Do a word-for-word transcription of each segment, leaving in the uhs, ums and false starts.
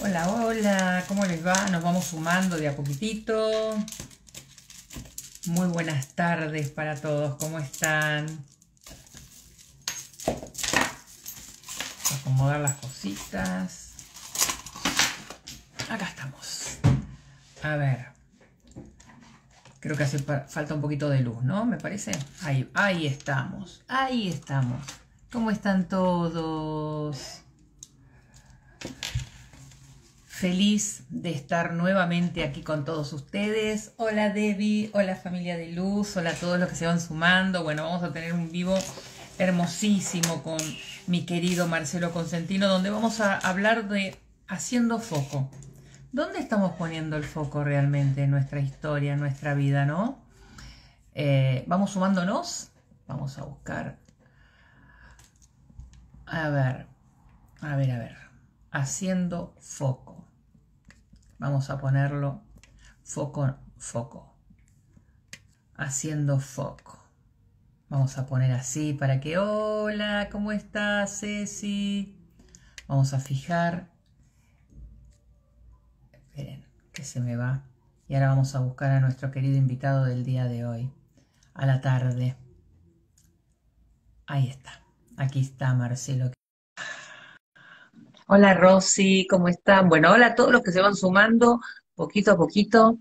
Hola, hola, ¿cómo les va? Nos vamos sumando de a poquitito. Muy buenas tardes para todos, ¿cómo están? Acomodar las cositas. Acá estamos. A ver, creo que hace falta un poquito de luz, ¿no? ¿Me parece? Ahí, ahí estamos, ahí estamos. ¿Cómo están todos? Feliz de estar nuevamente aquí con todos ustedes. Hola Debbie, hola familia de Luz, hola a todos los que se van sumando. Bueno, vamos a tener un vivo hermosísimo con mi querido Marcelo Consentino, donde vamos a hablar de haciendo foco. ¿Dónde estamos poniendo el foco realmente en nuestra historia, en nuestra vida, no? Eh, vamos sumándonos. Vamos a buscar. A ver, a ver, a ver. Haciendo foco. Vamos a ponerlo foco, foco. Haciendo foco. Vamos a poner así para que... Hola, ¿cómo estás, Ceci? Vamos a fijar. Esperen, que se me va. Y ahora vamos a buscar a nuestro querido invitado del día de hoy. A la tarde. Ahí está. Aquí está Marcelo. Hola, Rosy, ¿cómo están? Bueno, hola a todos los que se van sumando poquito a poquito.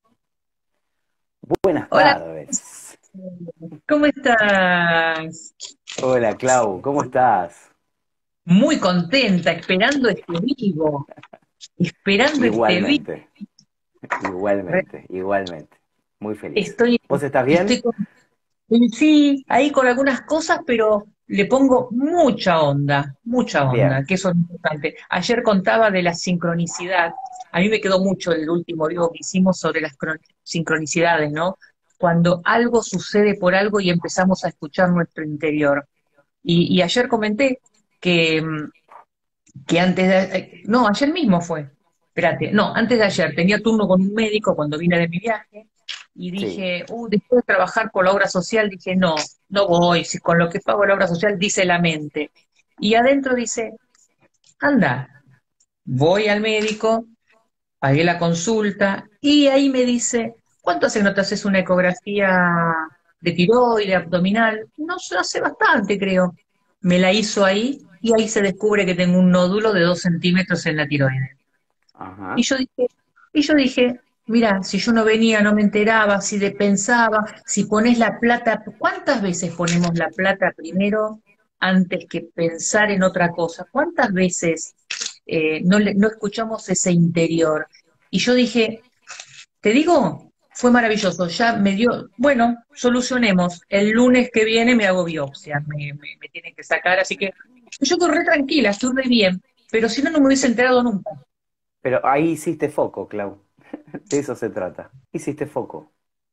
Buenas Hola, tardes. ¿cómo estás? Hola, Clau, ¿cómo estás? Muy contenta, esperando este vivo, esperando este vivo. Igualmente, igualmente, igualmente. Muy feliz. Estoy, ¿Vos estás estoy bien? con, sí, ahí con algunas cosas, pero le pongo mucha onda, mucha onda, Bien. que eso es importante. Ayer contaba de la sincronicidad. A mí me quedó mucho el último vivo que hicimos sobre las cron- sincronicidades, ¿no? Cuando algo sucede por algo y empezamos a escuchar nuestro interior. Y, y ayer comenté que mm, que antes de, eh, no, ayer mismo fue, espérate, no, antes de ayer tenía turno con un médico cuando vine de mi viaje y Sí. dije, uh, después de trabajar por la obra social, dije, no, no voy, si con lo que pago la obra social dice la mente. Y adentro dice, anda, voy al médico, pagué la consulta y ahí me dice, ¿cuánto hace que no te haces una ecografía de tiroide, abdominal? No sé, hace bastante, creo. Me la hizo ahí y ahí se descubre que tengo un nódulo de dos centímetros en la tiroide. Y Ajá. yo dije, y yo dije, mira, si yo no venía, no me enteraba, si de pensaba, si pones la plata, ¿cuántas veces ponemos la plata primero antes que pensar en otra cosa? ¿Cuántas veces eh, no, le- no escuchamos ese interior? Y yo dije, te digo, fue maravilloso, ya me dio, bueno, solucionemos, el lunes que viene me hago biopsia, me, me, me tienen que sacar, así que yo estoy re tranquila, estoy re bien, pero si no, no me hubiese enterado nunca. Pero ahí hiciste foco, Clau. De eso se trata. Hiciste foco.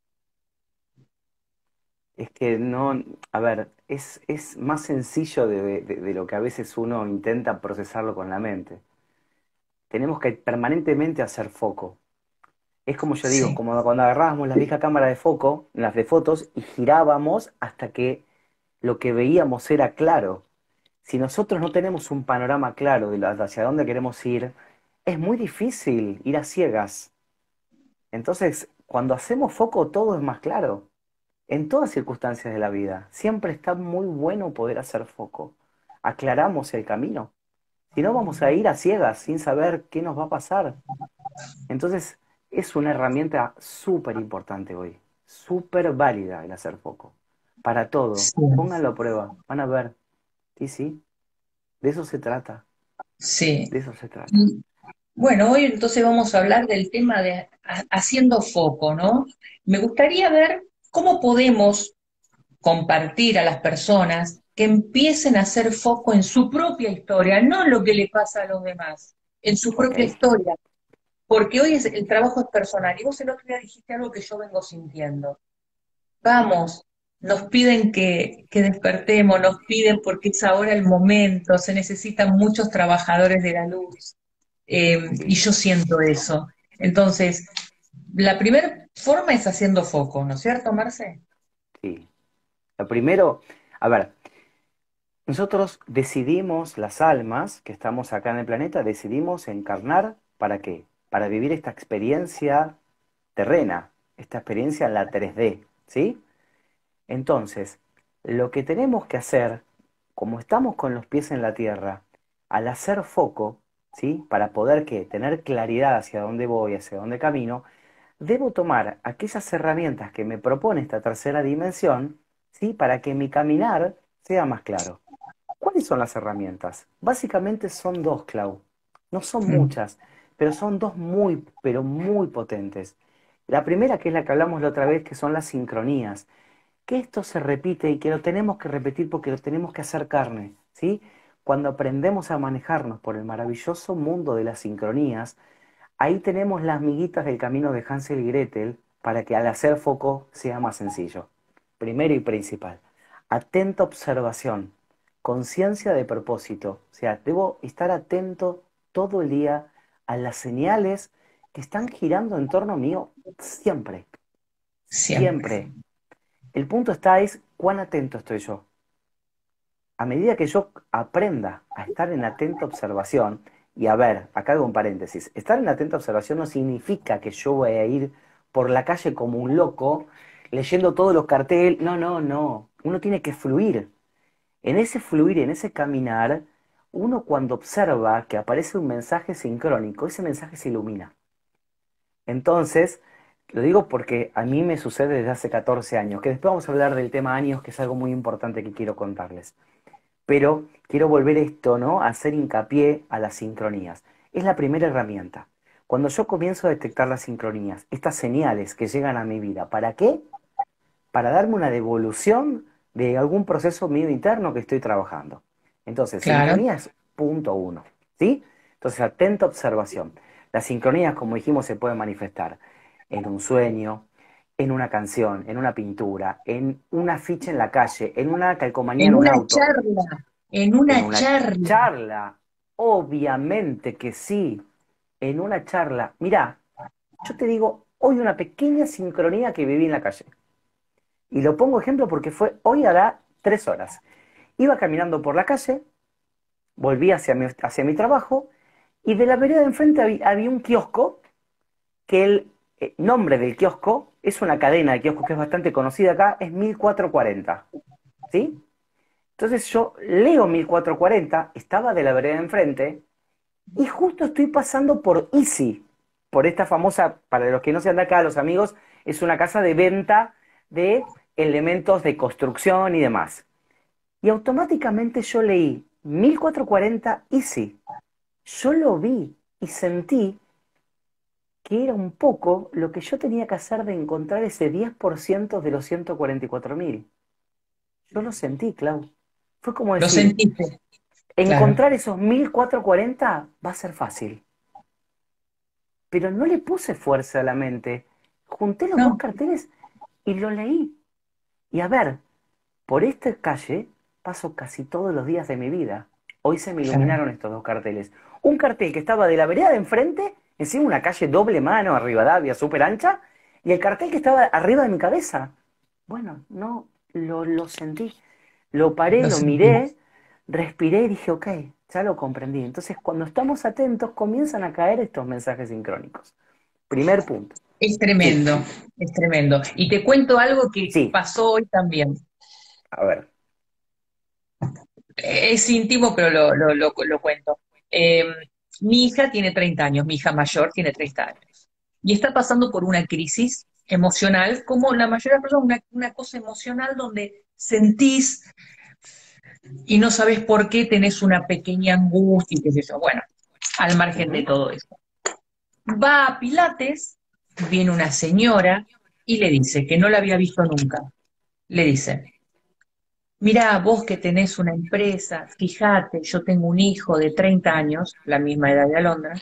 Es que no, a ver, es, es más sencillo de, de- de lo que a veces uno intenta procesarlo con la mente. Tenemos que permanentemente hacer foco. Es como yo digo, Sí. como cuando agarrábamos la vieja cámara de foco, las de fotos, y girábamos hasta que lo que veíamos era claro. Si nosotros no tenemos un panorama claro de la- hacia dónde queremos ir, es muy difícil ir a ciegas. Entonces, cuando hacemos foco, todo es más claro. En todas circunstancias de la vida, siempre está muy bueno poder hacer foco. Aclaramos el camino. Si no, vamos a ir a ciegas sin saber qué nos va a pasar. Entonces, es una herramienta súper importante hoy, súper válida el hacer foco. Para todo. Sí, Pónganlo a prueba, van a ver. Sí, sí, de eso se trata, sí. de eso se trata. Y, bueno, hoy entonces vamos a hablar del tema de ha- haciendo foco, ¿no? Me gustaría ver cómo podemos compartir a las personas que empiecen a hacer foco en su propia historia, no en lo que le pasa a los demás, en su ¿Ok? propia historia, porque hoy es, el trabajo es personal. Y vos el otro día dijiste algo que yo vengo sintiendo. Vamos, nos piden que, que despertemos, nos piden porque es ahora el momento, se necesitan muchos trabajadores de la luz, eh, y Sí, yo siento eso. Entonces, la primera forma es haciendo foco, ¿no es cierto, Marce? sí. Lo primero, a ver, nosotros decidimos, las almas que estamos acá en el planeta, decidimos encarnar ¿Para qué? Para vivir esta experiencia terrena, esta experiencia en la tres D, ¿sí? Entonces, lo que tenemos que hacer, como estamos con los pies en la tierra, al hacer foco, ¿sí? Para poder ¿qué? Tener claridad hacia dónde voy, hacia dónde camino, debo tomar aquellas herramientas que me propone esta tercera dimensión, ¿sí? Para que mi caminar sea más claro. ¿Cuáles son las herramientas? Básicamente son dos, Clau. No son Mm. muchas, pero son dos muy, pero muy potentes. La primera, que es la que hablamos la otra vez, que son las sincronías. Que esto se repite y que lo tenemos que repetir porque lo tenemos que hacer carne, ¿sí? Cuando aprendemos a manejarnos por el maravilloso mundo de las sincronías, ahí tenemos las miguitas del camino de Hansel y Gretel para que al hacer foco sea más sencillo. Primero y principal, atenta observación, conciencia de propósito. O sea, debo estar atento todo el día a las señales que están girando en torno mío siempre, Siempre. siempre. El punto está es cuán atento estoy yo. A medida que yo aprenda a estar en atenta observación, y a ver, acá hago un paréntesis, estar en atenta observación no significa que yo voy a ir por la calle como un loco, leyendo todos los carteles, no, no, no, uno tiene que fluir. En ese fluir, en ese caminar, uno cuando observa que aparece un mensaje sincrónico, ese mensaje se ilumina. Entonces, lo digo porque a mí me sucede desde hace catorce años, que después vamos a hablar del tema años, que es algo muy importante que quiero contarles. Pero quiero volver esto, ¿no? A hacer hincapié a las sincronías. Es la primera herramienta. Cuando yo comienzo a detectar las sincronías, estas señales que llegan a mi vida, ¿para qué? Para darme una devolución de algún proceso mío interno que estoy trabajando. Entonces, Claro. sincronías, punto uno, ¿sí? Entonces, atenta observación. Las sincronías, como dijimos, se pueden manifestar en un sueño, en una canción, en una pintura, en una ficha en la calle, en una calcomanía En en un una auto, charla, en en una una charla. charla. Obviamente que sí, en una charla. Mirá, yo te digo, hoy una pequeña sincronía que viví en la calle. Y lo pongo ejemplo porque fue hoy hará tres horas. Iba caminando por la calle, volví hacia mi, hacia mi trabajo y de la vereda de enfrente había, había un kiosco que el eh, nombre del kiosco es una cadena de kioscos que es bastante conocida acá, es mil cuatrocientos cuarenta. ¿Sí? Entonces yo leo mil cuatrocientos cuarenta, estaba de la vereda de enfrente y justo estoy pasando por Easy, por esta famosa, para los que no sean de acá, los amigos, es una casa de venta de elementos de construcción y demás. Y automáticamente yo leí mil cuatrocientos cuarenta Easy. Yo lo vi y sentí que era un poco lo que yo tenía que hacer de encontrar ese diez por ciento de los ciento cuarenta y cuatro mil. Yo lo sentí, Clau. Fue como Lo decir, sentiste, claro. encontrar esos mil cuatrocientos cuarenta va a ser fácil. Pero no le puse fuerza a la mente. Junté los dos No, carteles y lo leí. Y a ver, por esta calle paso casi todos los días de mi vida. Hoy se me claro. iluminaron estos dos carteles. Un cartel que estaba de la vereda de enfrente, encima una calle doble mano, Rivadavia, súper ancha, y el cartel que estaba arriba de mi cabeza. Bueno, no, lo, lo sentí. Lo paré, Lo lo sentí. miré, respiré y dije, ok, ya lo comprendí. Entonces, cuando estamos atentos, comienzan a caer estos mensajes sincrónicos. Primer punto. Es Sí, tremendo, es tremendo. Y te cuento algo que sí, pasó hoy también. a ver. Es íntimo, pero lo, lo, lo, lo cuento. Eh, Mi hija tiene treinta años, mi hija mayor tiene treinta años, y está pasando por una crisis emocional, como la mayoría de las personas, una, una cosa emocional donde sentís y no sabes por qué tenés una pequeña angustia y qué sé yo. Bueno, al margen de Ujú. todo eso. Va a Pilates, viene una señora y le dice, que no la había visto nunca, le dice, mirá, vos que tenés una empresa, fíjate, yo tengo un hijo de treinta años, la misma edad de Alondra,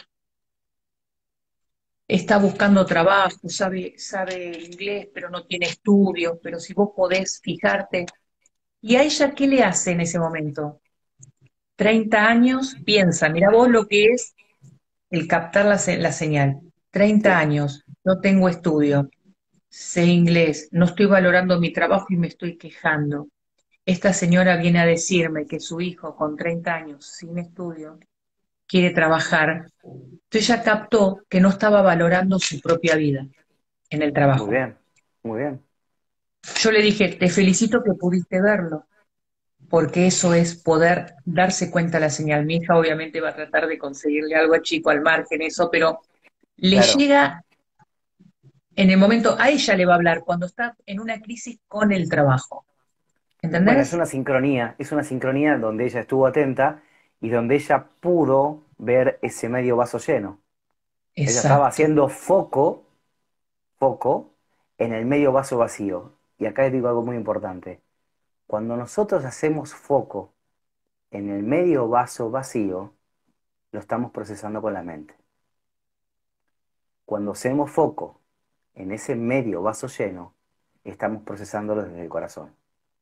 está buscando trabajo, sabe, sabe inglés, pero no tiene estudios, pero si vos podés fijarte. ¿Y a ella qué le hace en ese momento? Treinta años, piensa, mira vos lo que es el captar la, se- la señal. Treinta Sí. años, no tengo estudio, sé inglés, no estoy valorando mi trabajo y me estoy quejando. Esta señora viene a decirme que su hijo con treinta años, sin estudio, quiere trabajar. Entonces ella captó que no estaba valorando su propia vida en el Muy trabajo. bien, muy bien. Yo le dije, te felicito que pudiste verlo, porque eso es poder darse cuenta la señal. Mi hija obviamente va a tratar de conseguirle algo a Chico al margen, eso, pero le Claro. llega en el momento, a ella le va a hablar cuando está en una crisis con el trabajo. Bueno, es ¿Entendés? una sincronía, es una sincronía donde ella estuvo atenta y donde ella pudo ver ese medio vaso lleno. Ella estaba Exacto. haciendo foco, foco, en el medio vaso vacío. Y acá les digo algo muy importante. Cuando nosotros hacemos foco en el medio vaso vacío, lo estamos procesando con la mente. Cuando hacemos foco en ese medio vaso lleno, estamos procesándolo desde el corazón.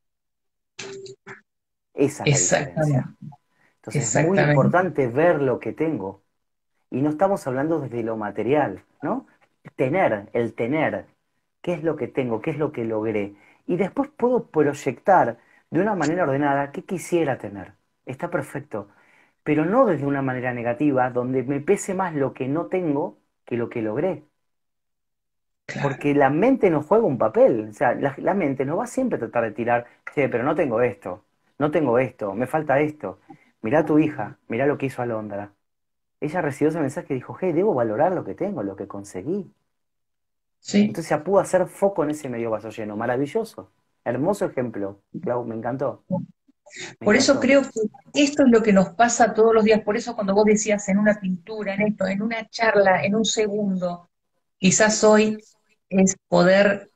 Esa es la diferencia. Exactamente. Entonces es muy Exactamente. importante ver lo que tengo. Y no estamos hablando desde lo material, ¿no? Tener, el tener, qué es lo que tengo, qué es lo que logré. Y después puedo proyectar de una manera ordenada qué quisiera tener. Está perfecto. Pero no desde una manera negativa, donde me pese más lo que no tengo que lo que logré. Claro. Porque la mente nos juega un papel. O sea, la, la mente nos va siempre a tratar de tirar, che, pero no tengo esto, no tengo esto, me falta esto. Mirá a tu hija, mirá lo que hizo Alondra. Ella recibió ese mensaje y dijo, hey, debo valorar lo que tengo, lo que conseguí. Sí. Entonces ya pudo hacer foco en ese medio vaso lleno. Maravilloso. Hermoso ejemplo. Clau, me encantó. Me Por eso encantó. creo que esto es lo que nos pasa todos los días. Por eso cuando vos decías en una pintura, en esto, en una charla, en un segundo, quizás hoy es poder,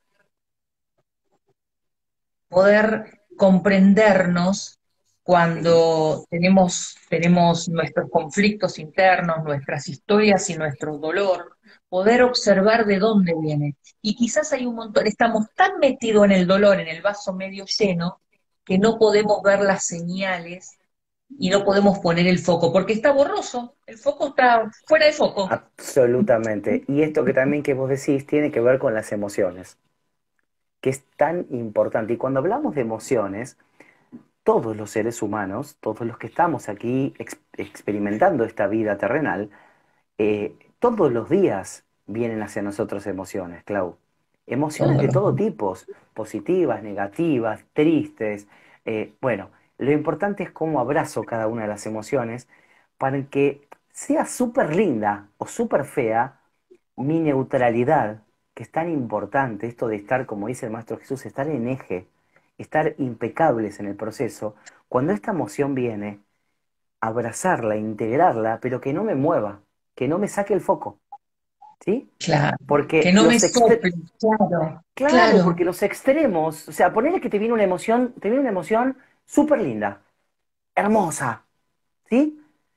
poder comprendernos Sí, cuando tenemos, tenemos nuestros conflictos internos, nuestras historias y nuestro dolor, poder observar de dónde viene. Y quizás hay un montón, estamos tan metidos en el dolor, en el vaso medio lleno, que no podemos ver las señales y no podemos poner el foco, porque está borroso, el foco está fuera de foco. absolutamente. Y esto que también que vos decís tiene que ver con las emociones, que es tan importante. Y cuando hablamos de emociones, todos los seres humanos, todos los que estamos aquí ex- experimentando esta vida terrenal, eh, todos los días vienen hacia nosotros emociones, Clau. Emociones Todos de los todo tipo, positivas, negativas, tristes. Eh, bueno, lo importante es cómo abrazo cada una de las emociones para que sea súper linda o súper fea mi neutralidad, que es tan importante, esto de estar, como dice el Maestro Jesús, estar en eje, estar impecables en el proceso. Cuando esta emoción viene, abrazarla, integrarla, pero que no me mueva, que no me saque el foco, ¿sí? claro, que Porque no me los extre- sople, claro, claro, claro, porque los extremos, o sea, ponerle que te viene una emoción, te viene una emoción súper linda, hermosa, ¿sí?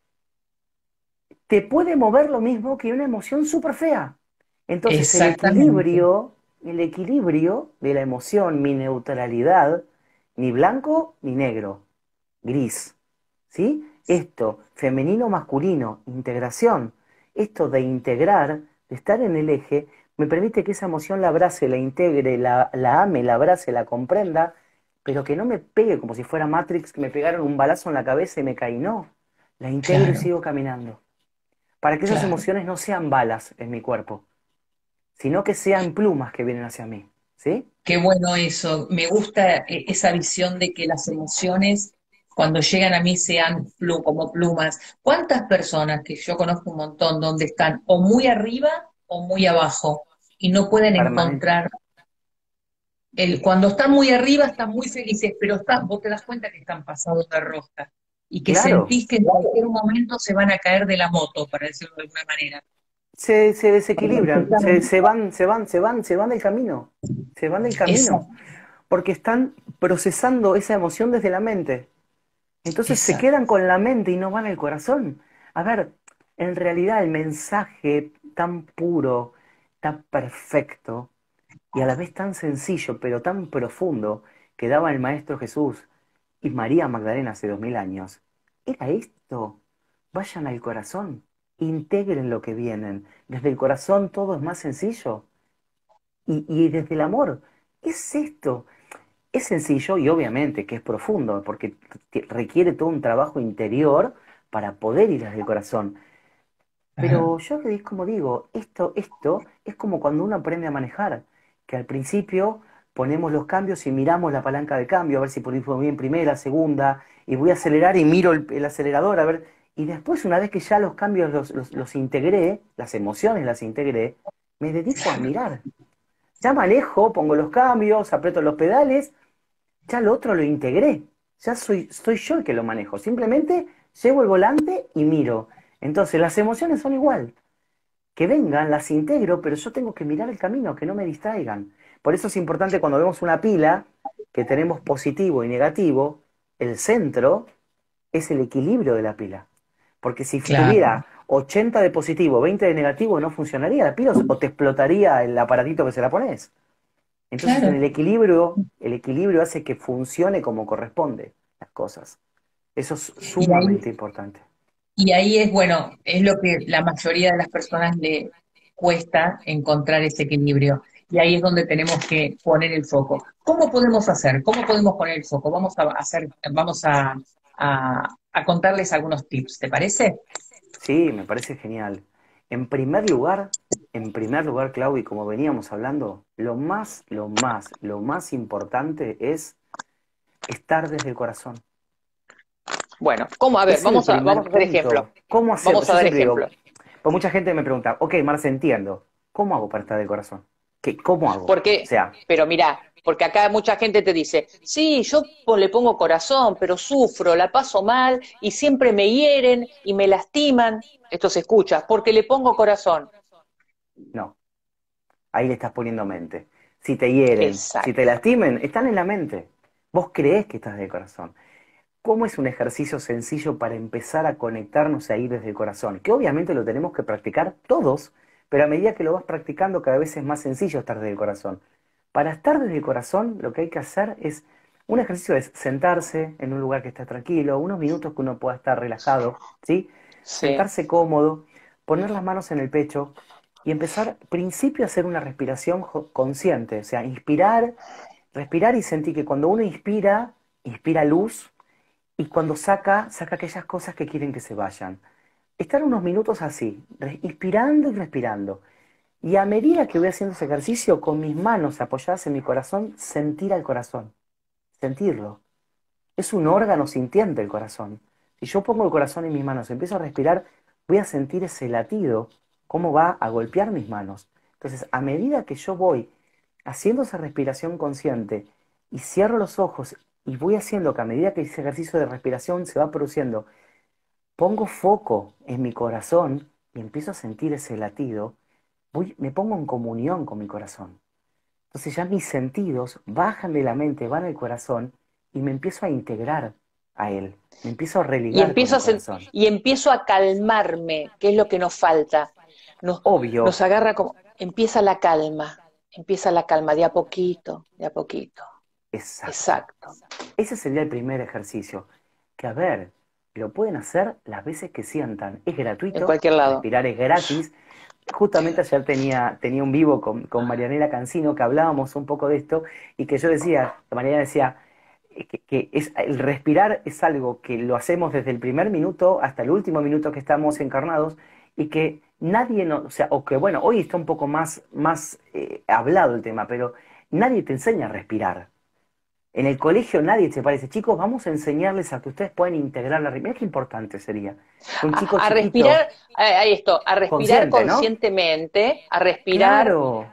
Te puede mover lo mismo que una emoción súper fea. Entonces, el exactamente, equilibrio, el equilibrio de la emoción, mi neutralidad, ni blanco ni negro, gris. ¿Sí? Esto, femenino, masculino, integración. Esto de integrar, de estar en el eje, me permite que esa emoción la abrace, la integre, la, la ame, la abrace, la comprenda, pero que no me pegue como si fuera Matrix, que me pegaron un balazo en la cabeza y me caí. No, la integro y claro, sigo caminando. Para que esas claro. emociones no sean balas en mi cuerpo, sino que sean plumas que vienen hacia mí. ¿Sí? Qué bueno eso. Me gusta eh, esa visión de que las emociones, cuando llegan a mí, sean plu- como plumas. ¿Cuántas personas, que yo conozco un montón, donde están o muy arriba o muy abajo y no pueden Permanente. encontrar el, cuando están muy arriba están muy felices, pero están, vos te das cuenta que están pasados de rosca y que Claro, sentís que en cualquier momento se van a caer de la moto, para decirlo de alguna manera. se, se desequilibran, se, se van, se van, se van, se van del camino, se van del camino, Exacto, porque están procesando esa emoción desde la mente. Entonces se exacto, quedan con la mente y no van al corazón. A ver, en realidad el mensaje tan puro, tan perfecto y a la vez tan sencillo, pero tan profundo que daba el Maestro Jesús y María Magdalena hace dos mil años, era esto. Vayan al corazón, integren lo que vienen. Desde el corazón todo es más sencillo. Y, y desde el amor, es esto. Es sencillo y obviamente que es profundo, porque t- requiere todo un trabajo interior para poder ir desde el corazón. Ajá. Pero yo es como digo, esto, esto es como cuando uno aprende a manejar, que al principio ponemos los cambios y miramos la palanca de cambio, a ver si por ahí fue bien primera, segunda, y voy a acelerar y miro el, el acelerador, a ver, y después una vez que ya los cambios los, los, los integré, las emociones las integré, me dedico a mirar. Ya manejo, pongo los cambios, aprieto los pedales, ya lo otro lo integré. Ya soy, soy yo el que lo manejo. Simplemente llevo el volante y miro. Entonces las emociones son igual. Que vengan, las integro, pero yo tengo que mirar el camino, que no me distraigan. Por eso es importante cuando vemos una pila, que tenemos positivo y negativo, el centro es el equilibrio de la pila. Porque si Claro, tuviera ochenta de positivo, veinte de negativo, no funcionaría la pila o te explotaría el aparatito que se la pones. Entonces en claro. el equilibrio, el equilibrio hace que funcione como corresponde las cosas. Eso es Y sumamente ahí, importante. y ahí es, bueno, es lo que la mayoría de las personas le cuesta encontrar ese equilibrio. Y ahí es donde tenemos que poner el foco. ¿Cómo podemos hacer? ¿Cómo podemos poner el foco? Vamos a hacer, vamos a, a, a contarles algunos tips, ¿te parece? Sí, me parece genial. En primer lugar, en primer lugar, Clau, y como veníamos hablando, lo más, lo más, lo más importante es estar desde el corazón. Bueno, ¿cómo? A ver, Ese es el vamos a, primer vamos a hacer ejemplo. punto. ¿Cómo hacerlo? Vamos a Yo dar siempre ejemplo. digo, pues mucha gente me pregunta, ok, Marce, entiendo, ¿cómo hago para estar del corazón? ¿Qué, cómo hago? O Porque, sea, pero mira, porque acá mucha gente te dice, sí, yo po- le pongo corazón, pero sufro, la paso mal y siempre me hieren y me lastiman. Esto se escucha, porque le pongo corazón. no, ahí le estás poniendo mente. Si te hieren, si te Exacto. lastimen, están en la mente. Vos creés que estás del corazón. ¿Cómo es un ejercicio sencillo para empezar a conectarnos ahí desde el corazón? Que obviamente lo tenemos que practicar todos, pero a medida que lo vas practicando cada vez es más sencillo estar desde el corazón. Para estar desde el corazón lo que hay que hacer es, un ejercicio es sentarse en un lugar que esté tranquilo, unos minutos que uno pueda estar relajado, ¿sí? Sí. Sentarse cómodo, poner las manos en el pecho y empezar, principio, a hacer una respiración jo- consciente, o sea, inspirar, respirar y sentir que cuando uno inspira, inspira luz y cuando saca, saca aquellas cosas que quieren que se vayan. Estar unos minutos así, re- inspirando y respirando. Y a medida que voy haciendo ese ejercicio, con mis manos apoyadas en mi corazón, sentir al corazón, sentirlo. Es un órgano sintiente el corazón. Si yo pongo el corazón en mis manos, empiezo a respirar, voy a sentir ese latido, cómo va a golpear mis manos. Entonces, a medida que yo voy haciendo esa respiración consciente y cierro los ojos y voy haciendo que a medida que ese ejercicio de respiración se va produciendo, pongo foco en mi corazón y empiezo a sentir ese latido, voy, me pongo en comunión con mi corazón. Entonces ya mis sentidos bajan de la mente, van al corazón y me empiezo a integrar a él, me empiezo a Y religar con empiezo el a sen- corazón. y empiezo a calmarme, que es lo que nos falta. Nos, Obvio, nos agarra como, empieza la calma, empieza la calma de a poquito, de a poquito. exacto. Exacto. Ese sería el primer ejercicio. Que a ver, lo pueden hacer las veces que sientan. Es En gratuito, cualquier lado. respirar es gratis. Justamente ayer tenía, tenía un vivo con, con Marianela Cancino que hablábamos un poco de esto y que yo decía, Marianela decía, eh, que, que es, el respirar es algo que lo hacemos desde el primer minuto hasta el último minuto que estamos encarnados y que nadie nos, o sea, o que bueno, hoy está un poco más, más eh, hablado el tema, pero nadie te enseña a respirar. En el colegio nadie te parece, chicos, vamos a enseñarles a que ustedes puedan integrar la... Mirá qué importante sería que un chico A, a chiquito, respirar, ahí esto, a respirar consciente, ¿no? conscientemente, a respirar Claro,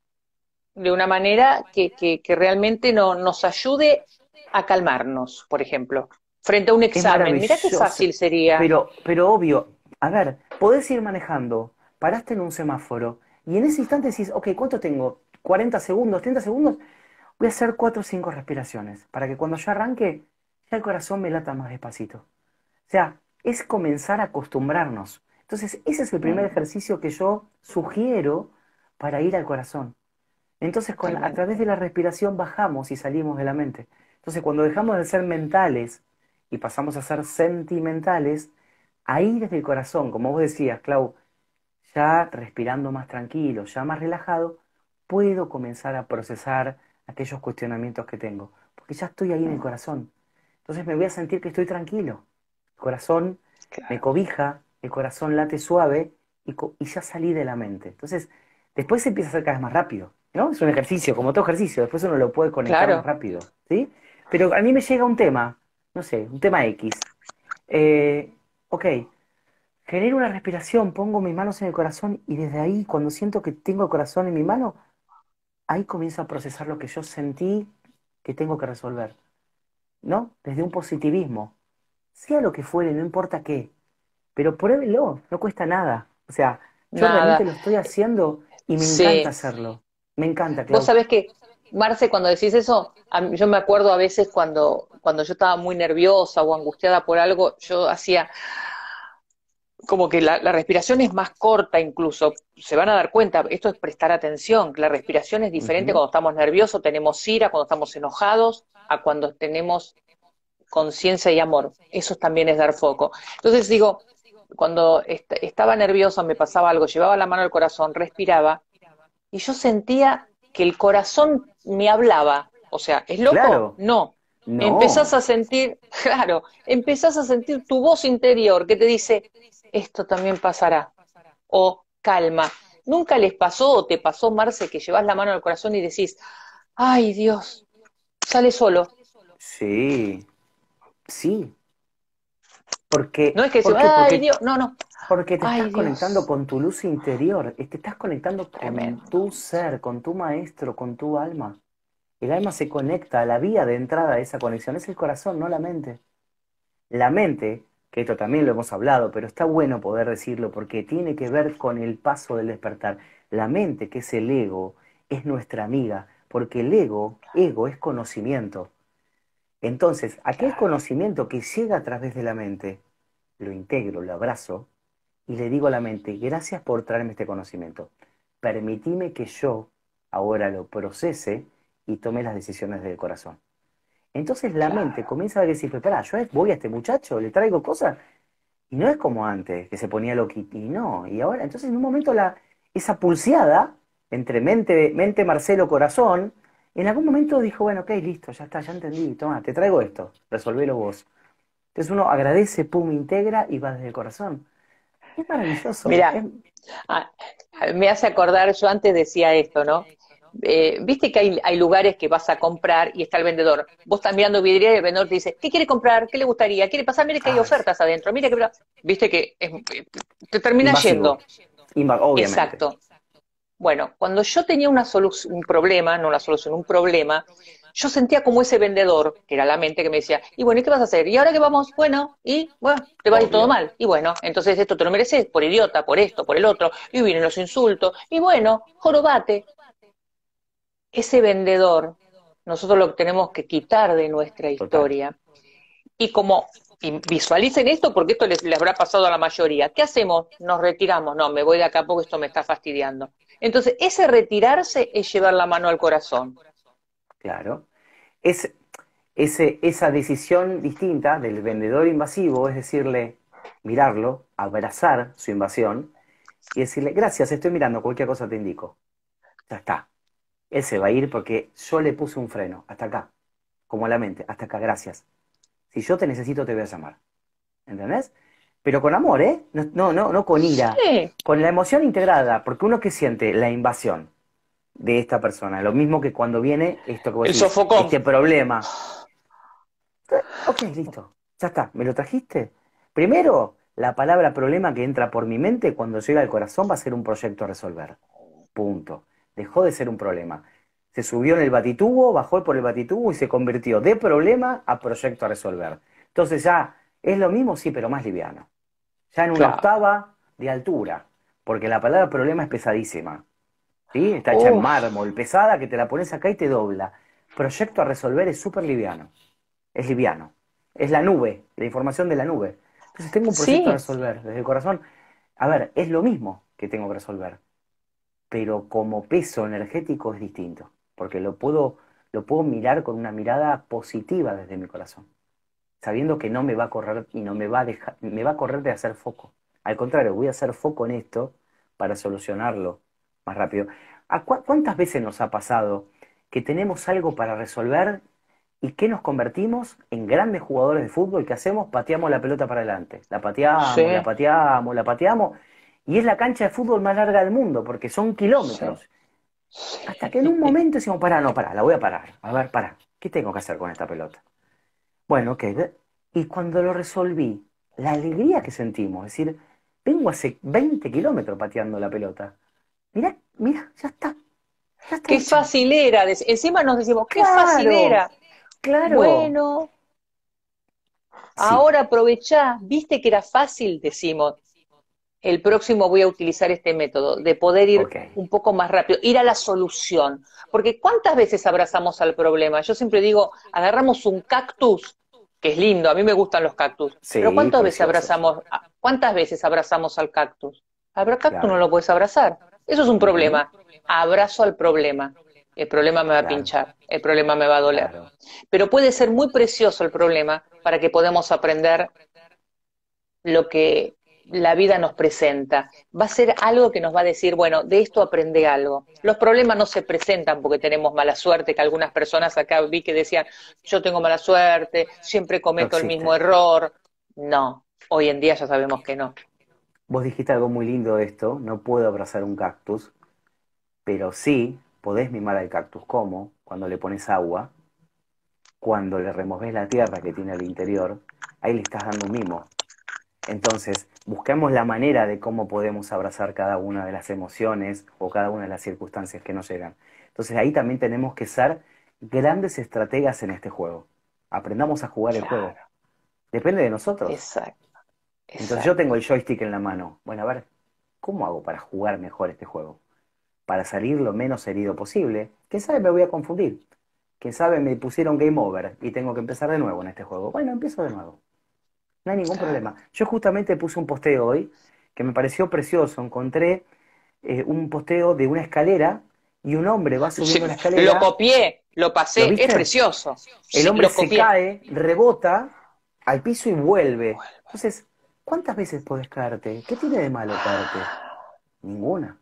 de una manera que, que, que realmente no, nos ayude a calmarnos, por ejemplo, frente a un es examen. Mirá qué maravilloso, fácil sería. pero, pero obvio, a ver, podés ir manejando, paraste en un semáforo y en ese instante decís, ok, ¿cuánto tengo? ¿cuarenta segundos, treinta segundos? Voy a hacer cuatro o cinco respiraciones para que cuando yo arranque, ya el corazón me lata más despacito. O sea, es comenzar a acostumbrarnos. Entonces, ese es el primer Mm, ejercicio que yo sugiero para ir al corazón. Entonces, con, a través de excelente. la respiración bajamos y salimos de la mente. Entonces, cuando dejamos de ser mentales y pasamos a ser sentimentales, ahí desde el corazón, como vos decías, Clau, ya respirando más tranquilo, ya más relajado, puedo comenzar a procesar aquellos cuestionamientos que tengo, porque ya estoy ahí en el Mm, corazón. Entonces me voy a sentir que estoy tranquilo. El corazón me Claro. cobija, el corazón late suave y, co- y ya salí de la mente. Entonces, después se empieza a hacer cada vez más rápido, ¿no? Es un ejercicio, como todo ejercicio, después uno lo puede conectar más Claro. rápido, ¿sí? Pero a mí me llega un tema, no sé, un tema X. Eh, ok, genero una respiración, pongo mis manos en el corazón y desde ahí, cuando siento que tengo el corazón en mi mano, ahí comienzo a procesar lo que yo sentí que tengo que resolver, ¿no? Desde un positivismo, sea lo que fuere, no importa qué, pero pruébelo, no cuesta nada. O sea, yo realmente Nada. lo estoy haciendo y me encanta Sí. hacerlo. Me encanta, Vos Clau. sabés que, Marce, cuando decís eso, a mí- yo me acuerdo a veces cuando, cuando yo estaba muy nerviosa o angustiada por algo, yo hacía como que la, la respiración es más corta incluso. Se van a dar cuenta, esto es prestar atención, que la respiración es diferente Ujú. cuando estamos nerviosos, tenemos ira, cuando estamos enojados, a cuando tenemos conciencia y amor. Eso también es dar foco. Entonces digo, cuando est estaba nerviosa, me pasaba algo, llevaba la mano al corazón, respiraba, y yo sentía que el corazón me hablaba. O sea, ¿es loco? Claro, No. Empezás no, a sentir, claro, empezás a sentir tu voz interior que te dice, esto también pasará. O calma. ¿Nunca les pasó o te pasó, Marce, que llevas la mano al corazón y decís, ay Dios, sale solo? sí, sí. Porque, No es que decís, ¿por qué? ay Porque, Dios, no, no, porque te estás ay conectando Dios, con tu luz interior, te estás conectando con tremendo. tu ser, con tu maestro, con tu alma. El alma se conecta, la vía de entrada de esa conexión es el corazón, no la mente. La mente, que esto también lo hemos hablado, pero está bueno poder decirlo porque tiene que ver con el paso del despertar. La mente, que es el ego, es nuestra amiga, porque el ego, ego es conocimiento. Entonces, aquel Claro, conocimiento que llega a través de la mente, lo integro, lo abrazo y le digo a la mente, gracias por traerme este conocimiento. Permitime que yo ahora lo procese y tome las decisiones del corazón. Entonces la mente claro. comienza a decir, pero pará, yo voy a este muchacho, le traigo cosas, y no es como antes, que se ponía loquito, y no, y ahora, entonces en un momento la, esa pulseada entre mente, mente Marcelo, corazón, en algún momento dijo, bueno, ok, listo, ya está, ya entendí, toma, te traigo esto, resolvelo vos. Entonces uno agradece, pum, integra y va desde el corazón. Es maravilloso, es, Mira, ah, me hace acordar, yo antes decía esto, ¿no? Eh, Viste que hay, hay lugares que vas a comprar y está el vendedor. Vos estás mirando vidriera y el vendedor te dice, ¿qué quiere comprar? ¿Qué le gustaría? ¿Quiere pasar? Mire que hay ay, ofertas adentro. Mire que... Viste que es- te terminas invasivo, yendo. Inva- obviamente. Exacto. Bueno, cuando yo tenía una solución, un problema, no una solución, un problema, yo sentía como ese vendedor, que era la mente, que me decía, y bueno, ¿y qué vas a hacer? ¿Y ahora qué vamos? Bueno, y bueno, te va a ir todo Obvio. mal. Y bueno, entonces esto te lo mereces por idiota, por esto, por el otro, y vienen los insultos, y bueno, jorobate. Ese vendedor, nosotros lo tenemos que quitar de nuestra Total. historia. Y como y visualicen esto, porque esto les, les habrá pasado a la mayoría. ¿Qué hacemos? Nos retiramos. No, me voy de acá porque esto me está fastidiando. Entonces, ese retirarse es llevar la mano al corazón. Claro. Es, ese, esa decisión distinta del vendedor invasivo es decirle, mirarlo, abrazar su invasión y decirle, gracias, estoy mirando, cualquier cosa te indico. Ya está. Él se va a ir porque yo le puse un freno, hasta acá, como la mente, hasta acá, gracias. Si yo te necesito, te voy a llamar. ¿Entendés? Pero con amor, ¿eh? No, no, no, no con ira, Sí, con la emoción integrada, porque uno que siente la invasión de esta persona, lo mismo que cuando viene esto que vos el decís, sofocón. este problema. Ok, listo. Ya está. ¿Me lo trajiste? Primero, la palabra problema que entra por mi mente cuando llega al corazón va a ser un proyecto a resolver. Punto. Dejó de ser un problema. Se subió en el batitubo, bajó por el batitubo y se convirtió de problema a proyecto a resolver. Entonces ya es lo mismo, sí, pero más liviano. Ya en una Claro. octava de altura. Porque la palabra problema es pesadísima. ¿Sí? Está hecha en Uf, mármol, pesada, que te la pones acá y te dobla. Proyecto a resolver es súper liviano. Es liviano. Es la nube, la información de la nube. Entonces tengo un proyecto a sí, resolver desde el corazón. A ver, es lo mismo que tengo que resolver, pero como peso energético es distinto, porque lo puedo, lo puedo mirar con una mirada positiva desde mi corazón, sabiendo que no me va a correr y no me va a dejar, me va a correr de hacer foco. Al contrario, voy a hacer foco en esto para solucionarlo más rápido. ¿A cua- ¿Cuántas veces nos ha pasado que tenemos algo para resolver ¿Y qué nos convertimos? En grandes jugadores de fútbol. ¿Qué hacemos? Pateamos la pelota para adelante. La Sí, pateamos, la pateamos, la pateamos. Y es la cancha de fútbol más larga del mundo, porque son sí, kilómetros. Hasta que en un sí. momento decimos, pará, no, pará, la voy a parar. A ver, pará, ¿qué tengo que hacer con esta pelota? Bueno, ok. ve- Y cuando lo resolví, la alegría que sentimos, es decir, vengo hace veinte kilómetros pateando la pelota. Mirá, mirá, ya está, ya está Qué hecha. fácil era. Dec- Encima nos decimos, qué fácil Claro, era. claro. Bueno, Sí, ahora aprovechá. ¿Viste que era fácil? Decimos. El próximo voy a utilizar este método de poder ir ok. un poco más rápido, ir a la solución. Porque ¿cuántas veces abrazamos al problema? Yo siempre digo, agarramos un cactus, que es lindo, a mí me gustan los cactus, pero Sí, ¿cuántas veces preciosos, abrazamos, cuántas veces abrazamos al cactus? Al cactus no claro. lo puedes abrazar. Eso es un Ujú, problema. Abrazo al problema. El problema me va a claro, pinchar, el problema me va a doler. claro, Pero puede ser muy precioso el problema para que podamos aprender lo que la vida nos presenta. Va a ser algo que nos va a decir, bueno, de esto aprende algo. Los problemas no se presentan porque tenemos mala suerte, que algunas personas acá vi que decían, yo tengo mala suerte, siempre no cometo el mismo existen. error. No, hoy en día ya sabemos que no. Vos dijiste algo muy lindo de esto, no puedo abrazar un cactus, pero sí podés mimar al cactus. ¿Cómo? Cuando le pones agua, cuando le removes la tierra que tiene al interior, ahí le estás dando un mimo. Entonces, buscamos la manera de cómo podemos abrazar cada una de las emociones o cada una de las circunstancias que nos llegan. Entonces, ahí también tenemos que ser grandes estrategas en este juego. Aprendamos a jugar el juego. Claro, Depende de nosotros. exacto, Entonces, yo tengo exacto. el joystick en la mano. Bueno, a ver, ¿cómo hago para jugar mejor este juego? Para salir lo menos herido posible. ¿Quién sabe me voy a confundir? ¿Quién sabe me pusieron game over y tengo que empezar de nuevo en este juego? Bueno, empiezo de nuevo. No hay ningún Claro. problema. Yo justamente puse un posteo hoy que me pareció precioso. Encontré eh, un posteo de una escalera y un hombre va subiendo Sí, la lo escalera. copié, lo ¿Lo pasé, es viste? precioso. El Sí, hombre lo se copié. cae, rebota al piso y vuelve. Entonces, ¿cuántas veces podés caerte? ¿Qué tiene de malo caerte? Ninguna.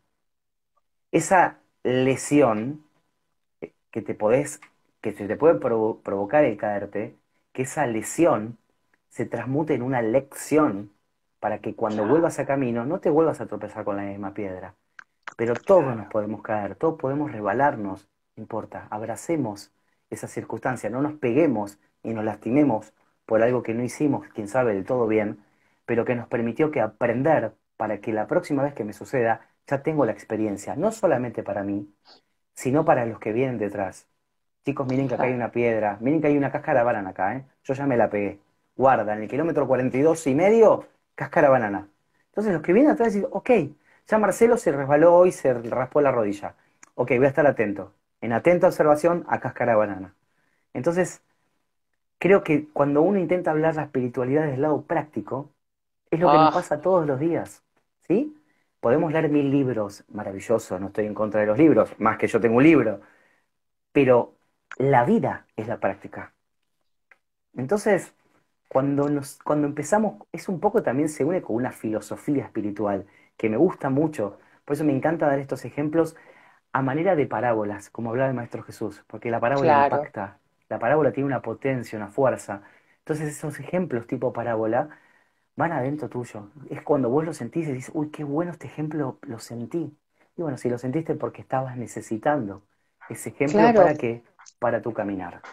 Esa lesión que te podés, que se te puede provo- provocar el caerte, que esa lesión se transmute en una lección para que cuando Claro, vuelvas a camino no te vuelvas a tropezar con la misma piedra. Pero todos nos claro. podemos caer, todos podemos rebalarnos, no importa, abracemos esa circunstancia, no nos peguemos y nos lastimemos por algo que no hicimos, quién sabe del todo bien, pero que nos permitió que aprender para que la próxima vez que me suceda ya tengo la experiencia, no solamente para mí, sino para los que vienen detrás. Chicos, miren que acá hay Claro. una piedra, miren que hay una cáscara de banana acá, ¿eh? Yo ya me la pegué. Guarda, en el kilómetro cuarenta y dos y medio, cáscara de banana. Entonces los que vienen atrás dicen, ok, ya Marcelo se resbaló y se raspó la rodilla. Ok, voy a estar atento. En atenta observación a cáscara de banana. Entonces, creo que cuando uno intenta hablar la espiritualidad desde el lado práctico, es lo que nos Ah, pasa todos los días, ¿sí? Podemos leer mil libros, maravilloso, no estoy en contra de los libros, más que yo tengo un libro, pero la vida es la práctica. Entonces, cuando, nos, cuando empezamos, es un poco también se une con una filosofía espiritual que me gusta mucho. Por eso me encanta dar estos ejemplos a manera de parábolas, como hablaba el Maestro Jesús, porque la parábola claro. impacta, la parábola tiene una potencia, una fuerza. Entonces esos ejemplos tipo parábola van adentro tuyo. Es cuando vos lo sentís y dices, uy, qué bueno este ejemplo, lo sentí. Y bueno, si lo sentiste porque estabas necesitando ese ejemplo Claro, para qué, para tu caminar.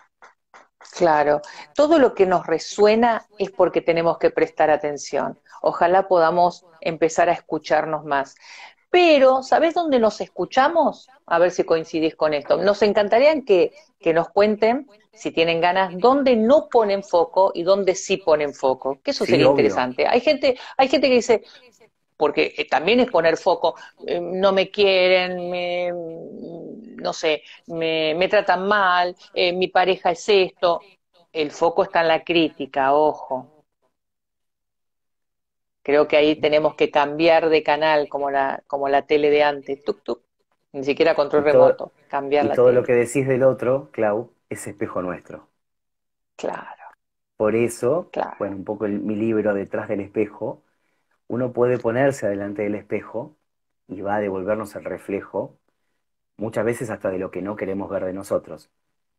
claro. Todo lo que nos resuena es porque tenemos que prestar atención. Ojalá podamos empezar a escucharnos más. Pero, ¿sabés dónde nos escuchamos? A ver si coincidís con esto. Nos encantaría que, que nos cuenten, si tienen ganas, dónde no ponen foco y dónde sí ponen foco. Que eso Sí, sería obvio. interesante. Hay gente, hay gente que dice, porque eh, también es poner foco, eh, no me quieren, me, no sé, me, me tratan mal, eh, mi pareja es esto. El foco está en la crítica, ojo. Creo que ahí tenemos que cambiar de canal como la, como la tele de antes, tuk tuk, ni siquiera control Y todo, remoto, cambiar y la todo lo tele. que decís del otro, Clau, es espejo nuestro. Claro, Por eso, claro, bueno, un poco el- mi libro Detrás del espejo, uno puede ponerse delante del espejo y va a devolvernos el reflejo, muchas veces hasta de lo que no queremos ver de nosotros.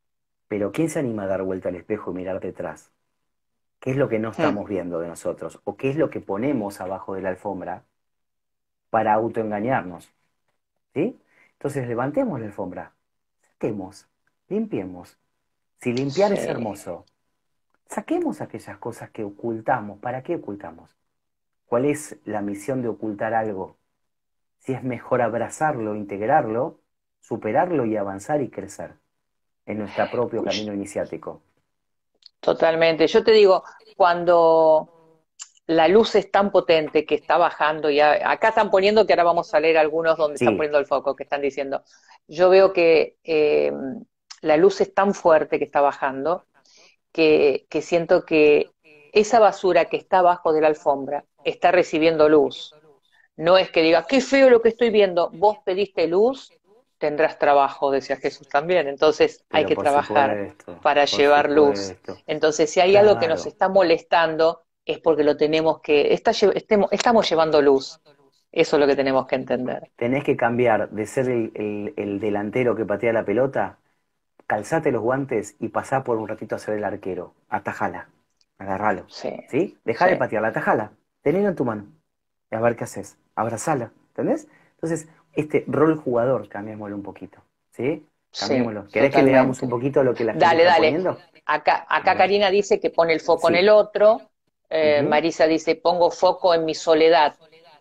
Pero ¿quién se anima a dar vuelta al espejo y mirar detrás? ¿Qué es lo que no Mm. estamos viendo de nosotros? ¿O qué es lo que ponemos abajo de la alfombra para autoengañarnos? ¿Sí? Entonces levantemos la alfombra, saquemos, limpiemos. Si limpiar es Sí. hermoso, saquemos aquellas cosas que ocultamos. ¿Para qué ocultamos? ¿Cuál es la misión de ocultar algo? Si es mejor abrazarlo, integrarlo, superarlo y avanzar y crecer en nuestro propio camino iniciático. Totalmente. Yo te digo, cuando la luz es tan potente que está bajando, y a- acá están poniendo que ahora vamos a leer algunos donde están Sí, poniendo el foco, que están diciendo, yo veo que eh, la luz es tan fuerte que está bajando, que, que siento que esa basura que está abajo de la alfombra está recibiendo luz. No es que diga, qué feo lo que estoy viendo, vos pediste luz, tendrás trabajo, decía Jesús también. Entonces hay pero que por trabajar supuesto, para por llevar luz. supuesto. Entonces, si hay algo que nos Claro, está molestando, es porque lo tenemos que, está lle- estemos- estamos llevando luz. Eso es lo que tenemos que entender. tenés que cambiar de ser el, el- el delantero que patea la pelota, calzate los guantes y pasá por un ratito a ser el arquero. Atajala, agarralo. Sí, ¿Sí? Dejá sí, de patearla, atajala. Tenela en tu mano. Y a ver qué haces. Abrazala. ¿Entendés? Entonces, este rol jugador, cambiémoslo un poquito. ¿Sí? sí, Cambiémoslo. ¿Querés que leamos un totalmente. poquito lo que la gente Dale, está dale. poniendo? Acá, A acá ver. Karina dice que pone el foco en el Sí. otro. Eh, Ujú. Marisa dice, pongo foco en mi soledad.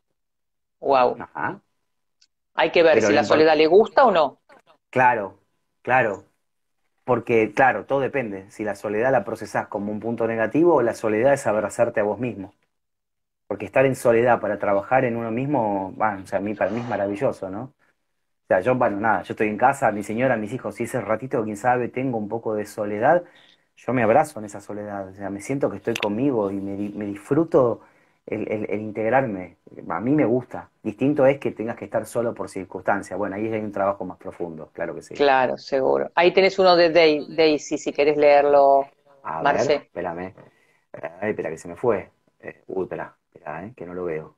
Wow. Ajá. Hay que ver Pero si lo la importante. soledad le gusta o no. Claro, claro. Porque, claro, todo depende. Si la soledad la procesás como un punto negativo o la soledad es abrazarte a vos mismo. Porque estar en soledad para trabajar en uno mismo, bueno, o sea, a mí, para mí es maravilloso, ¿no? O sea, yo, bueno, nada, yo estoy en casa, mi señora, mis hijos, si ese ratito, quién sabe, tengo un poco de soledad, yo me abrazo en esa soledad. O sea, me siento que estoy conmigo y me, di- me disfruto el, el- el integrarme. A mí me gusta. Distinto es que tengas que estar solo por circunstancia. Bueno, ahí hay un trabajo más profundo, claro que sí. Claro, seguro. Ahí tenés uno de Day- Daisy, si querés leerlo, A ver, Marce. espérame. Ay, espera, que se me fue. Eh, uy, espera, espera, eh, que no lo veo.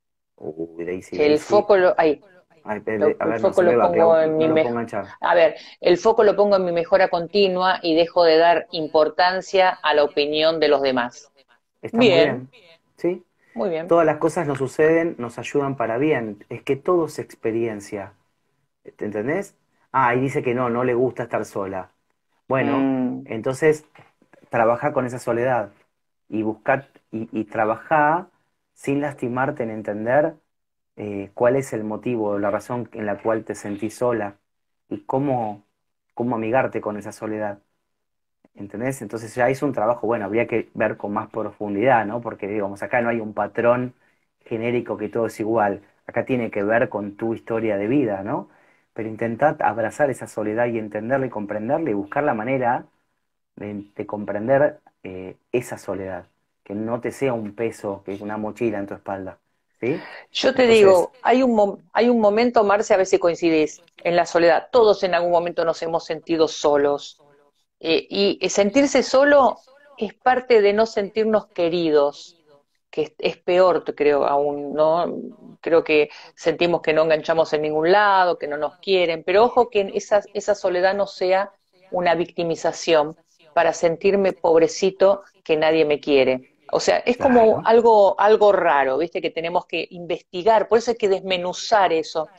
Uy, Daisy, El Daisy. foco lo, ahí, Ay, espere, lo- a el ver, no foco se me lo va, pongo Clau. en No mi lo mejor. ponga en chat. A ver, el foco lo pongo en mi mejora continua y dejo de dar importancia a la opinión de los demás. Está muy Bien, bien. ¿Sí? muy bien. Todas las cosas nos suceden, nos ayudan para bien. Es que todo es experiencia. ¿Te entendés? Ah, y dice que no, no le gusta estar sola. Bueno, Mm, entonces trabaja con esa soledad y buscar y, y trabaja sin lastimarte en entender eh, cuál es el motivo, la razón en la cual te sentís sola y cómo, cómo amigarte con esa soledad. ¿Entendés? Entonces ya hizo un trabajo, bueno, habría que ver con más profundidad, ¿no? Porque digamos, acá no hay un patrón genérico que todo es igual. Acá tiene que ver con tu historia de vida, ¿no? Pero intentad abrazar esa soledad y entenderla y comprenderla y buscar la manera de, de comprender eh, esa soledad, que no te sea un peso, que es una mochila en tu espalda, ¿sí? Yo te Entonces, digo, hay un, mom- hay un momento, Marce, a ver si coincidís, en la soledad. Todos en algún momento nos hemos sentido solos. Eh, y sentirse solo es parte de no sentirnos queridos, que es, es peor, te creo, aún, ¿no? Creo que sentimos que no enganchamos en ningún lado, que no nos quieren, pero ojo que esa, esa soledad no sea una victimización para sentirme pobrecito que nadie me quiere. O sea, es como claro, algo, algo raro, ¿viste? Que tenemos que investigar, por eso hay que desmenuzar eso.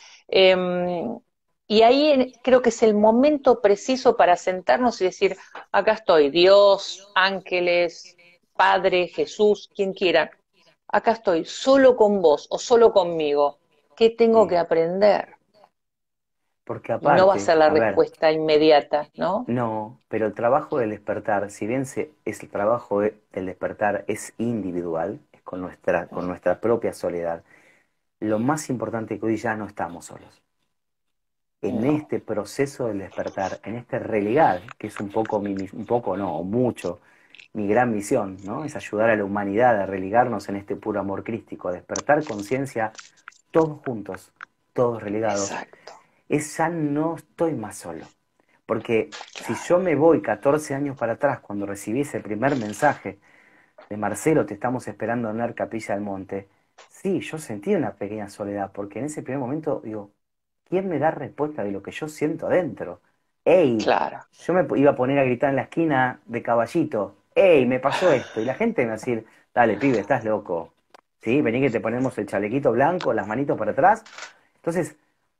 Eh, y ahí en- creo que es el momento preciso para sentarnos y decir, acá estoy, Dios, ángeles, Padre, Jesús, quien quiera, acá estoy, solo con vos o solo conmigo. ¿Qué tengo que sí. aprender? Porque Y no va a aparte, ser la a ver, respuesta inmediata, ¿no? no, pero el trabajo del despertar, si bien se, es el trabajo de- del despertar es individual, es con nuestra, con nuestra propia soledad, lo más importante es que hoy ya no estamos solos. En No, este proceso del despertar, en este religar, que es un poco, mi, mis- un poco no, o mucho, mi gran misión, ¿no? Es ayudar a la humanidad a religarnos en este puro amor crístico, a despertar conciencia todos juntos, todos religados. exacto, Es ya no estoy más solo. Porque si claro. yo me voy catorce años para atrás, cuando recibí ese primer mensaje de Marcelo, te estamos esperando en la Capilla del Monte, sí, yo sentí una pequeña soledad, porque en ese primer momento digo, ¿quién me da respuesta de lo que yo siento adentro? ¡Ey! claro, Yo me iba a poner a gritar en la esquina de Caballito, ¡ey! Me pasó esto. Y la gente me va a decir, dale, pibe, estás loco. Sí, vení que te ponemos el chalequito blanco, las manitos para atrás. Entonces,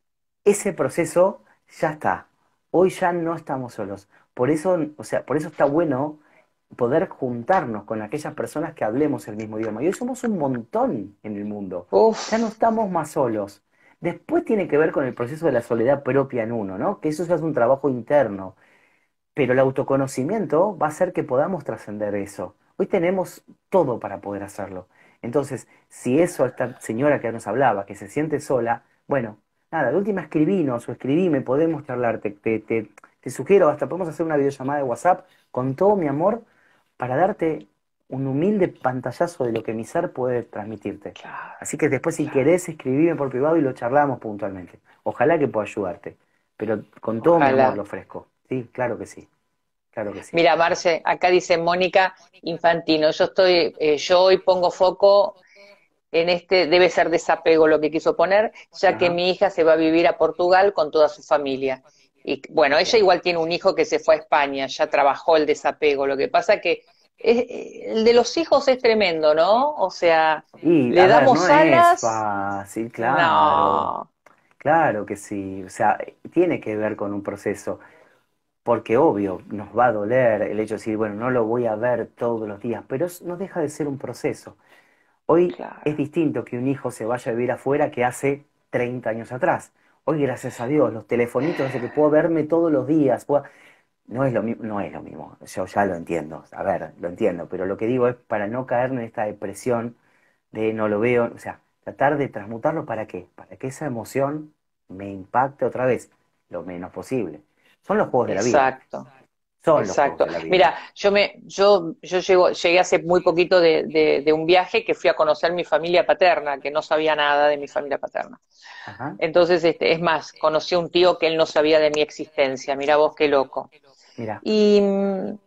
ese proceso ya está. Hoy ya no estamos solos. Por eso, o sea, por eso está bueno poder juntarnos con aquellas personas que hablemos el mismo idioma. Y hoy somos un montón en el mundo. Ya no uf, estamos más solos. Después tiene que ver con el proceso de la soledad propia en uno, ¿no? Que eso ya es un trabajo interno. Pero el autoconocimiento va a hacer que podamos trascender eso. Hoy tenemos todo para poder hacerlo. Entonces, si eso, esta señora que nos hablaba, que se siente sola, bueno, nada, de última escribinos o escribime, podemos charlar. Te, te, te, te sugiero, hasta podemos hacer una videollamada de WhatsApp con todo mi amor para darte un humilde pantallazo de lo que mi ser puede transmitirte. claro, Así que después, si claro. querés, escribime por privado y lo charlamos puntualmente. Ojalá que pueda ayudarte, pero con todo mi amor Ojalá. lo ofrezco. Sí, claro que sí. Claro que sí. Mira, Marce, acá dice Mónica Infantino, yo estoy, eh, yo hoy pongo foco en este, debe ser desapego lo que quiso poner, ya que Ajá. mi hija se va a vivir a Portugal con toda su familia. Y bueno, ella Bien. igual tiene un hijo que se fue a España, ya trabajó el desapego. Lo que pasa que es- el de los hijos es tremendo, ¿no? O sea, Y, le a ver, no damos es alas, fácil, claro. no, Claro que sí. O sea, tiene que ver con un proceso. Porque obvio, nos va a doler el hecho de decir, bueno, no lo voy a ver todos los días, pero es- no deja de ser un proceso. Hoy es claro, distinto que un hijo se vaya a vivir afuera que hace treinta años atrás. Hoy, gracias a Dios, los telefonitos hace que puedo verme todos los días. puedo- No es lo mismo, no es lo mismo. Yo ya lo entiendo. A ver, lo entiendo, pero lo que digo es para no caer en esta depresión de no lo veo, o sea, tratar de transmutarlo para qué, para que esa emoción me impacte otra vez, lo menos posible. Son los juegos de la vida, exacto. son los juegos Exacto. de la vida. Mira, yo me, yo, yo llego, llegué hace muy poquito de, de, de un viaje que fui a conocer mi familia paterna, que no sabía nada de mi familia paterna. Ajá, Entonces, este, es más, conocí a un tío que él no sabía de mi existencia. Mira vos qué loco. mira, Y, mm,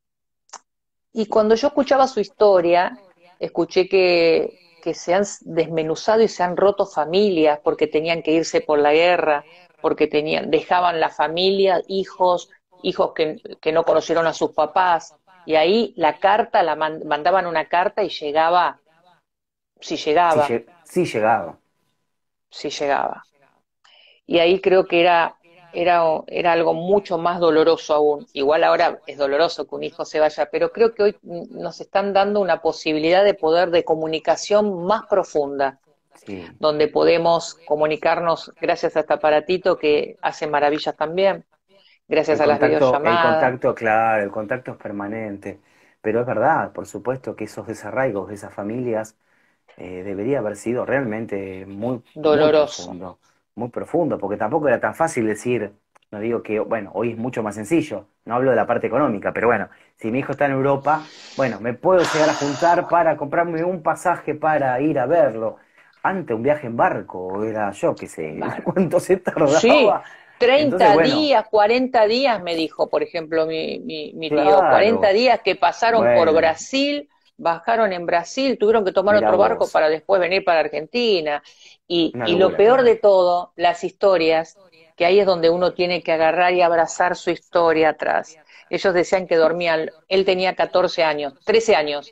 y cuando yo escuchaba su historia, escuché que, que se han desmenuzado y se han roto familias porque tenían que irse por la guerra, porque tenían, dejaban la familia, hijos, hijos que, que no conocieron a sus papás. Y ahí la carta, la man- mandaban una carta y llegaba, si sí, llegaba, lle- sí llegaba, si llegaba. Y ahí creo que era, era, era algo mucho más doloroso aún. Igual ahora es doloroso que un hijo se vaya, pero creo que hoy mm, nos están dando una posibilidad de poder de comunicación más profunda, sí. donde podemos comunicarnos gracias a este aparatito que hace maravillas también, gracias El a las contacto, el videollamadas. contacto, claro, el contacto es permanente, pero es verdad, por supuesto que esos desarraigos de esas familias eh, debería haber sido realmente muy, muy Doloroso. profundo, muy profundo, porque tampoco era tan fácil decir, no digo que, bueno, hoy es mucho más sencillo, no hablo de la parte económica, pero bueno, si mi hijo está en Europa, bueno, me puedo llegar a juntar para comprarme un pasaje para ir a verlo. Antes un viaje en barco, era yo qué sé, Bueno, cuánto se sí, tardaba. Entonces, treinta bueno, días, cuarenta días, me dijo, por ejemplo, mi, mi, mi tío, cuarenta claro, días que pasaron por bueno, Brasil, bajaron en Brasil, tuvieron que tomar mira otro barco vos, para después venir para Argentina. Y, una y lo locura, peor de claro. todo, las historias, que ahí es donde uno tiene que agarrar y abrazar su historia atrás. Ellos decían que dormían, él tenía catorce años, trece años,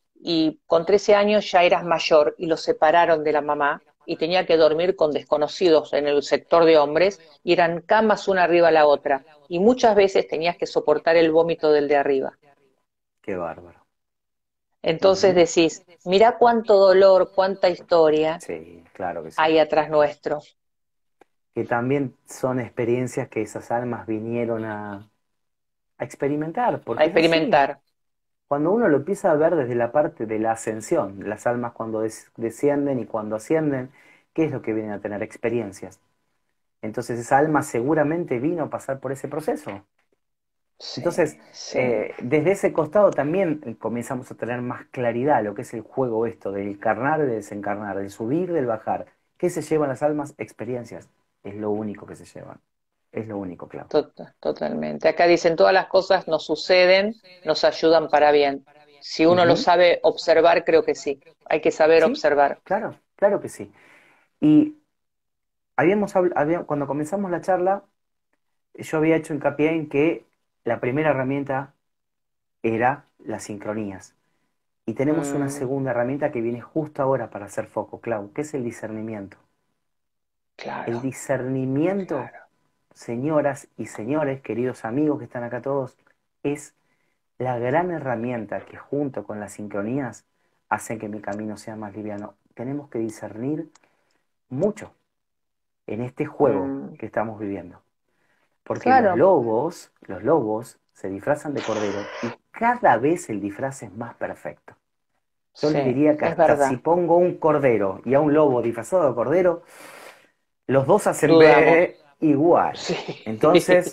y con trece años ya eras mayor y lo separaron de la mamá y tenía que dormir con desconocidos en el sector de hombres y eran camas una arriba a la otra y muchas veces tenías que soportar el vómito del de arriba. Qué bárbaro. Entonces Ujú. decís, mirá cuánto dolor, cuánta historia Sí, claro que sí. hay atrás nuestro, Que también son experiencias que esas almas vinieron a, a experimentar, a porque es así. experimentar. Cuando uno lo empieza a ver desde la parte de la ascensión, las almas cuando des- descienden y cuando ascienden, ¿qué es lo que vienen a tener? Experiencias. Entonces esa alma seguramente vino a pasar por ese proceso. Sí, Entonces, sí. eh, desde ese costado también eh, comenzamos a tener más claridad lo que es el juego esto, del encarnar y del desencarnar, del subir, del bajar. ¿Qué se llevan las almas? Experiencias. Es lo único que se llevan. Es lo único, claro. Tot- totalmente. Acá dicen, todas las cosas nos suceden, nos ayudan para bien. Si uno lo Ujú. sabe observar, creo que sí. Hay que saber Sí, observar. claro, claro que sí. Y habíamos habl- había- cuando comenzamos la charla, yo había hecho hincapié en que la primera herramienta era las sincronías. Y tenemos una Mm, segunda herramienta que viene justo ahora para hacer foco, Clau, que es el discernimiento. El claro, discernimiento, claro. señoras y señores, queridos amigos que están acá todos, es la gran herramienta que junto con las sincronías hacen que mi camino sea más liviano. Tenemos que discernir mucho en este juego Mm, que estamos viviendo. Porque los claro, lobos, los lobos se disfrazan de cordero y cada vez el disfraz es más perfecto. Yo les sí, diría que es hasta si verdad. pongo un cordero y a un lobo disfrazado de cordero, los dos hacen Dudamos. B igual. Sí. Entonces,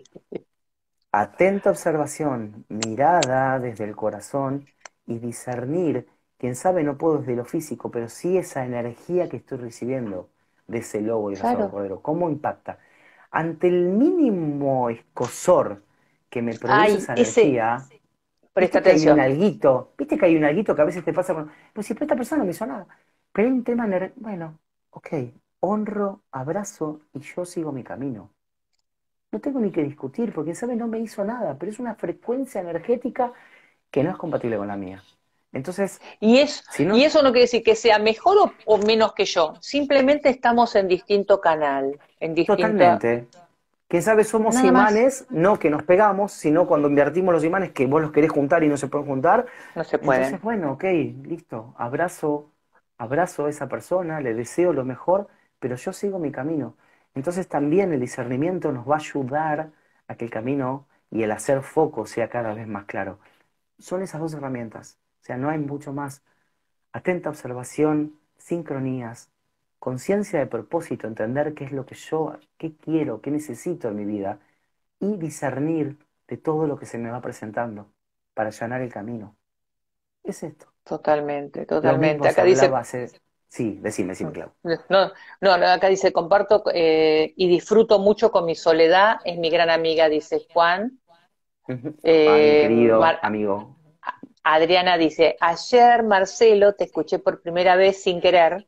atenta observación, mirada desde el corazón y discernir, quién sabe no puedo desde lo físico, pero sí esa energía que estoy recibiendo de ese lobo disfrazado de Claro. cordero, ¿cómo impacta? Ante el mínimo escosor que me produce Ay, esa ese, energía, presta viste que hay un atención. alguito, viste que hay un alguito que a veces te pasa con, pues si esta persona no me hizo nada, pero hay un tema, ener- bueno, ok, honro, abrazo y yo sigo mi camino. No tengo ni que discutir, porque sabe no me hizo nada, pero es una frecuencia energética que no es compatible con la mía. Entonces, Y, es, si y no, eso no quiere decir que sea mejor o, o menos que yo. Simplemente estamos en distinto canal, en distinta. totalmente, quién sabe somos Nada más. imanes, no que nos pegamos, sino cuando invertimos los imanes que vos los querés juntar y no se pueden juntar. No se Entonces, pueden. bueno, ok, listo, abrazo, abrazo a esa persona, le deseo lo mejor, pero yo sigo mi camino. Entonces también el discernimiento nos va a ayudar a que el camino y el hacer foco sea cada vez más claro. Son esas dos herramientas, o sea, no hay mucho más. Atenta observación, sincronías, conciencia de propósito, entender qué es lo que yo, qué quiero, qué necesito en mi vida y discernir de todo lo que se me va presentando para allanar el camino. Es esto. Totalmente, Lo totalmente. mismo se Acá dice, hablaba hace... Sí, decime, decime, Clau. no, no, no, acá dice, comparto eh, y disfruto mucho con mi soledad, es mi gran amiga, dice Juan. Ujú. Ay, Eh, querido Mar- amigo. Adriana dice, ayer Marcelo te escuché por primera vez sin querer,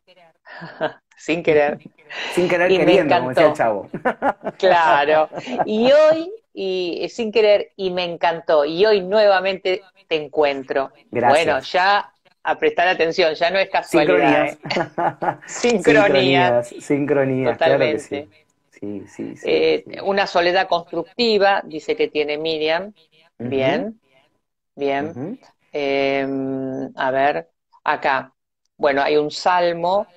sin querer, Sin querer y me queriendo, como decía el encantó, chavo. claro. Y hoy, y sin querer, y me encantó, y hoy nuevamente te encuentro. Bueno, Gracias. ya a prestar atención, ya no es casualidad, Sincronías. ¿eh? Sincronías, Sincronías, sincronías, claro que sí. totalmente. Sí, sí, sí, Eh, sí. una soledad constructiva, dice que tiene Miriam. Ujú, Bien, bien. ujú. Eh, a ver, acá. Bueno, hay un salmo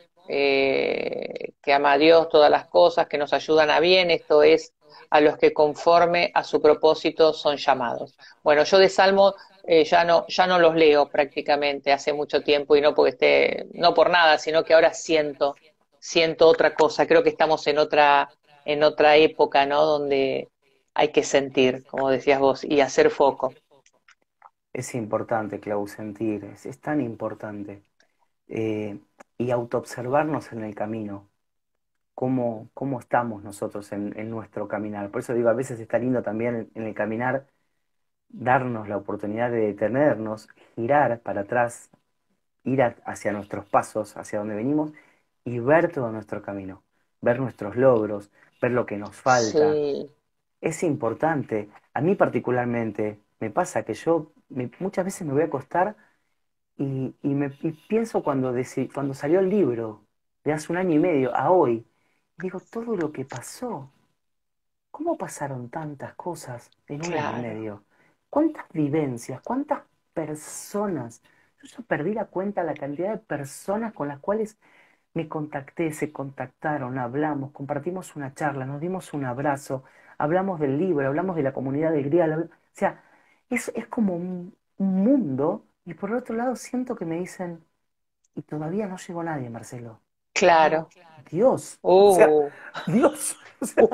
eh, que ama a Dios todas las cosas, que nos ayudan a bien. Esto es a los que conforme a su propósito son llamados. Bueno, yo de salmo eh, ya no, ya no los leo prácticamente hace mucho tiempo y no porque esté, no por nada, sino que ahora siento, siento otra cosa. Creo que estamos en otra, en otra época, ¿no? Donde hay que sentir, como decías vos, y hacer foco. Es importante, Clau, sentir, es, es tan importante. Eh, y autoobservarnos en el camino, cómo, cómo estamos nosotros en, en nuestro caminar. Por eso digo, a veces está lindo también en, en el caminar darnos la oportunidad de detenernos, girar para atrás, ir a- hacia nuestros pasos, hacia donde venimos y ver todo nuestro camino, ver nuestros logros, ver lo que nos falta. Sí, Es importante. A mí particularmente me pasa que yo me- muchas veces me voy a acostar y, y me y pienso cuando, deci- cuando salió el libro, de hace un año y medio a hoy, digo, todo lo que pasó, ¿cómo pasaron tantas cosas en un año y claro. medio? ¿Cuántas vivencias, cuántas personas? Yo ya perdí la cuenta la cantidad de personas con las cuales me contacté, se contactaron, hablamos, compartimos una charla, nos dimos un abrazo, hablamos del libro, hablamos de la comunidad de Grial. habl- O sea, es, es como un, un mundo y por otro lado siento que me dicen, y todavía no llegó nadie, Marcelo. Y Claro. digo, Dios, o sea, Uh. Dios, o sea,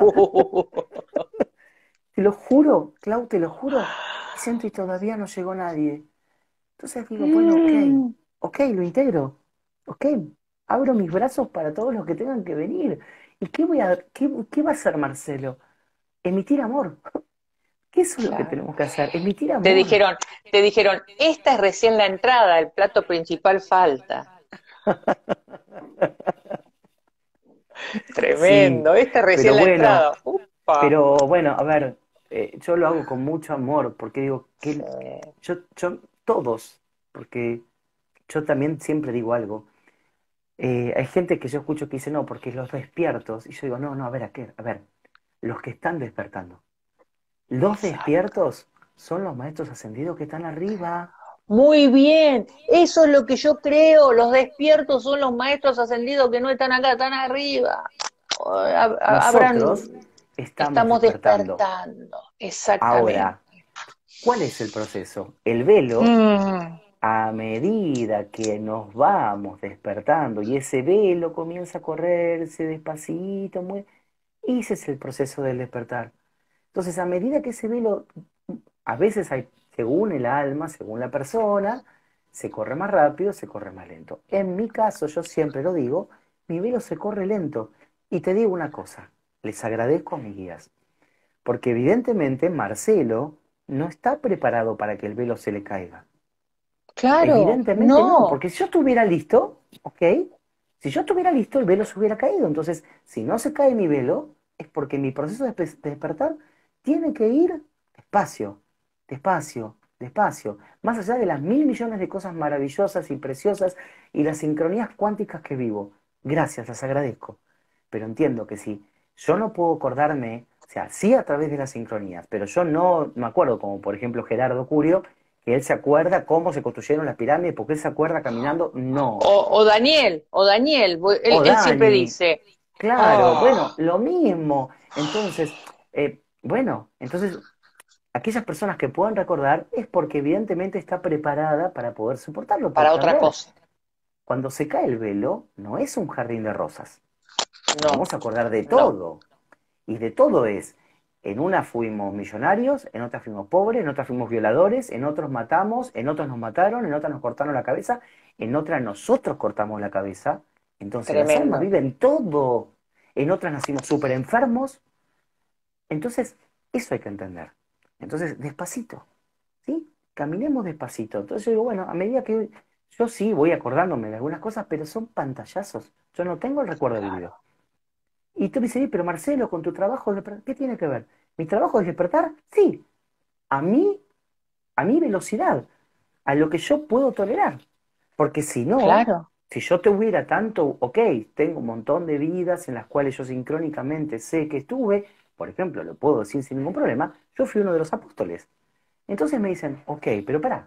te lo juro, Clau, te lo juro. Y siento y todavía no llegó nadie. Entonces digo, bueno, ok, Mm, ok, lo integro, ok, abro mis brazos para todos los que tengan que venir. ¿Y qué voy a, qué, qué va a hacer Marcelo? Emitir amor. ¿Qué eso es lo que claro. tenemos que hacer? Emitir Te amor. dijeron, te dijeron, esta es recién la entrada, el plato principal falta. Sí, Tremendo, esta es pero recién la bueno, entrada. Upa. Pero bueno, a ver, eh, yo lo hago con mucho amor, porque digo que Sí. yo, yo, todos, porque yo también siempre digo algo. Eh, hay gente que yo escucho que dice, no, porque los despiertos, y yo digo, no, no, a ver, ¿a qué? A ver, los que están despertando. Los Exacto. despiertos son los maestros ascendidos que están arriba. Muy bien, eso es lo que yo creo. Los despiertos son los maestros ascendidos que no están acá, están arriba. Ha- ha- Habrán, Nosotros estamos estamos despertando. despertando, exactamente. Ahora, ¿cuál es el proceso? El velo, Mm, a medida que nos vamos despertando y ese velo comienza a correrse despacito, muy... ese es el proceso del despertar. Entonces, a medida que ese velo, a veces hay, según el alma, según la persona, se corre más rápido, se corre más lento. En mi caso, yo siempre lo digo, mi velo se corre lento. Y te digo una cosa, les agradezco a mis guías, porque evidentemente Marcelo no está preparado para que el velo se le caiga. claro, Evidentemente no, no. porque si yo estuviera listo, ¿ok? Si yo estuviera listo, el velo se hubiera caído. Entonces, si no se cae mi velo, es porque mi proceso de, despe- de despertar tiene que ir despacio, despacio, despacio. Más allá de las mil millones de cosas maravillosas y preciosas y las sincronías cuánticas que vivo. Gracias, las agradezco. Pero entiendo que si yo no puedo acordarme, o sea, sí a través de las sincronías, pero yo no me acuerdo, como por ejemplo Gerardo Curio, que él se acuerda cómo se construyeron las pirámides, porque él se acuerda caminando, no. O, o Daniel, o Daniel, él, O él siempre Dani, dice, claro, bueno, oh, lo mismo. Entonces, eh, bueno, entonces aquellas personas que puedan recordar es porque evidentemente está preparada para poder soportarlo, para porque a otra ver, cosa. cuando se cae el velo, no es un jardín de rosas. Nos No, vamos a acordar de no, todo. Y de todo es, en una fuimos millonarios, en otra fuimos pobres, en otra fuimos violadores, en otros matamos, en otros nos mataron, en otras nos cortaron la cabeza, en otras nosotros cortamos la cabeza. Entonces las almas tremendo. viven todo. En otras nacimos súper enfermos. Entonces, eso hay que entender. Entonces, despacito, ¿sí? Caminemos despacito. Entonces yo digo, bueno, a medida que yo sí voy acordándome de algunas cosas, pero son pantallazos. Yo no tengo el recuerdo vivido. Claro. Y tú me dices, "Sí, pero Marcelo, con tu trabajo, de despertar, ¿qué tiene que ver? ¿Mi trabajo es despertar? Sí, a mí, a mi velocidad, a lo que yo puedo tolerar. Porque si no, Claro. si yo tuviera tanto, ok, tengo un montón de vidas en las cuales yo sincrónicamente sé que estuve, por ejemplo, lo puedo decir sin ningún problema, yo fui uno de los apóstoles. Entonces me dicen, ok, pero pará,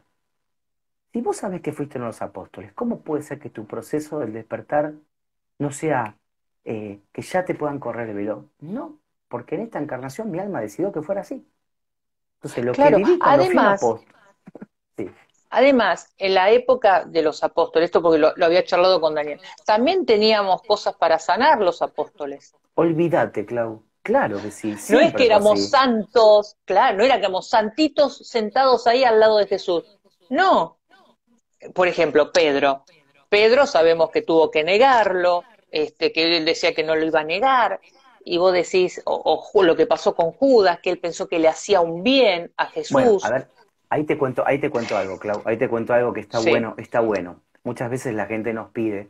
si vos sabés que fuiste uno de los apóstoles, ¿cómo puede ser que tu proceso del despertar no sea eh, que ya te puedan correr el velo? No, porque en esta encarnación mi alma decidió que fuera así. Entonces, lo que Claro, viví cuando fui un además, apóstol, sí, además, en la época de los apóstoles, esto porque lo, lo había charlado con Daniel, también teníamos cosas para sanar los apóstoles. olvídate, Clau. Claro que sí, No es que siempre fue éramos así. santos, claro, no era que éramos santitos sentados ahí al lado de Jesús. No, por ejemplo, Pedro. Pedro sabemos que tuvo que negarlo, este, que él decía que no lo iba a negar, y vos decís, o, o lo que pasó con Judas, que él pensó que le hacía un bien a Bueno, a Jesús. ver, ahí te cuento, ahí te cuento algo, Clau. Ahí te cuento algo que está Sí. bueno, está bueno. Muchas veces la gente nos pide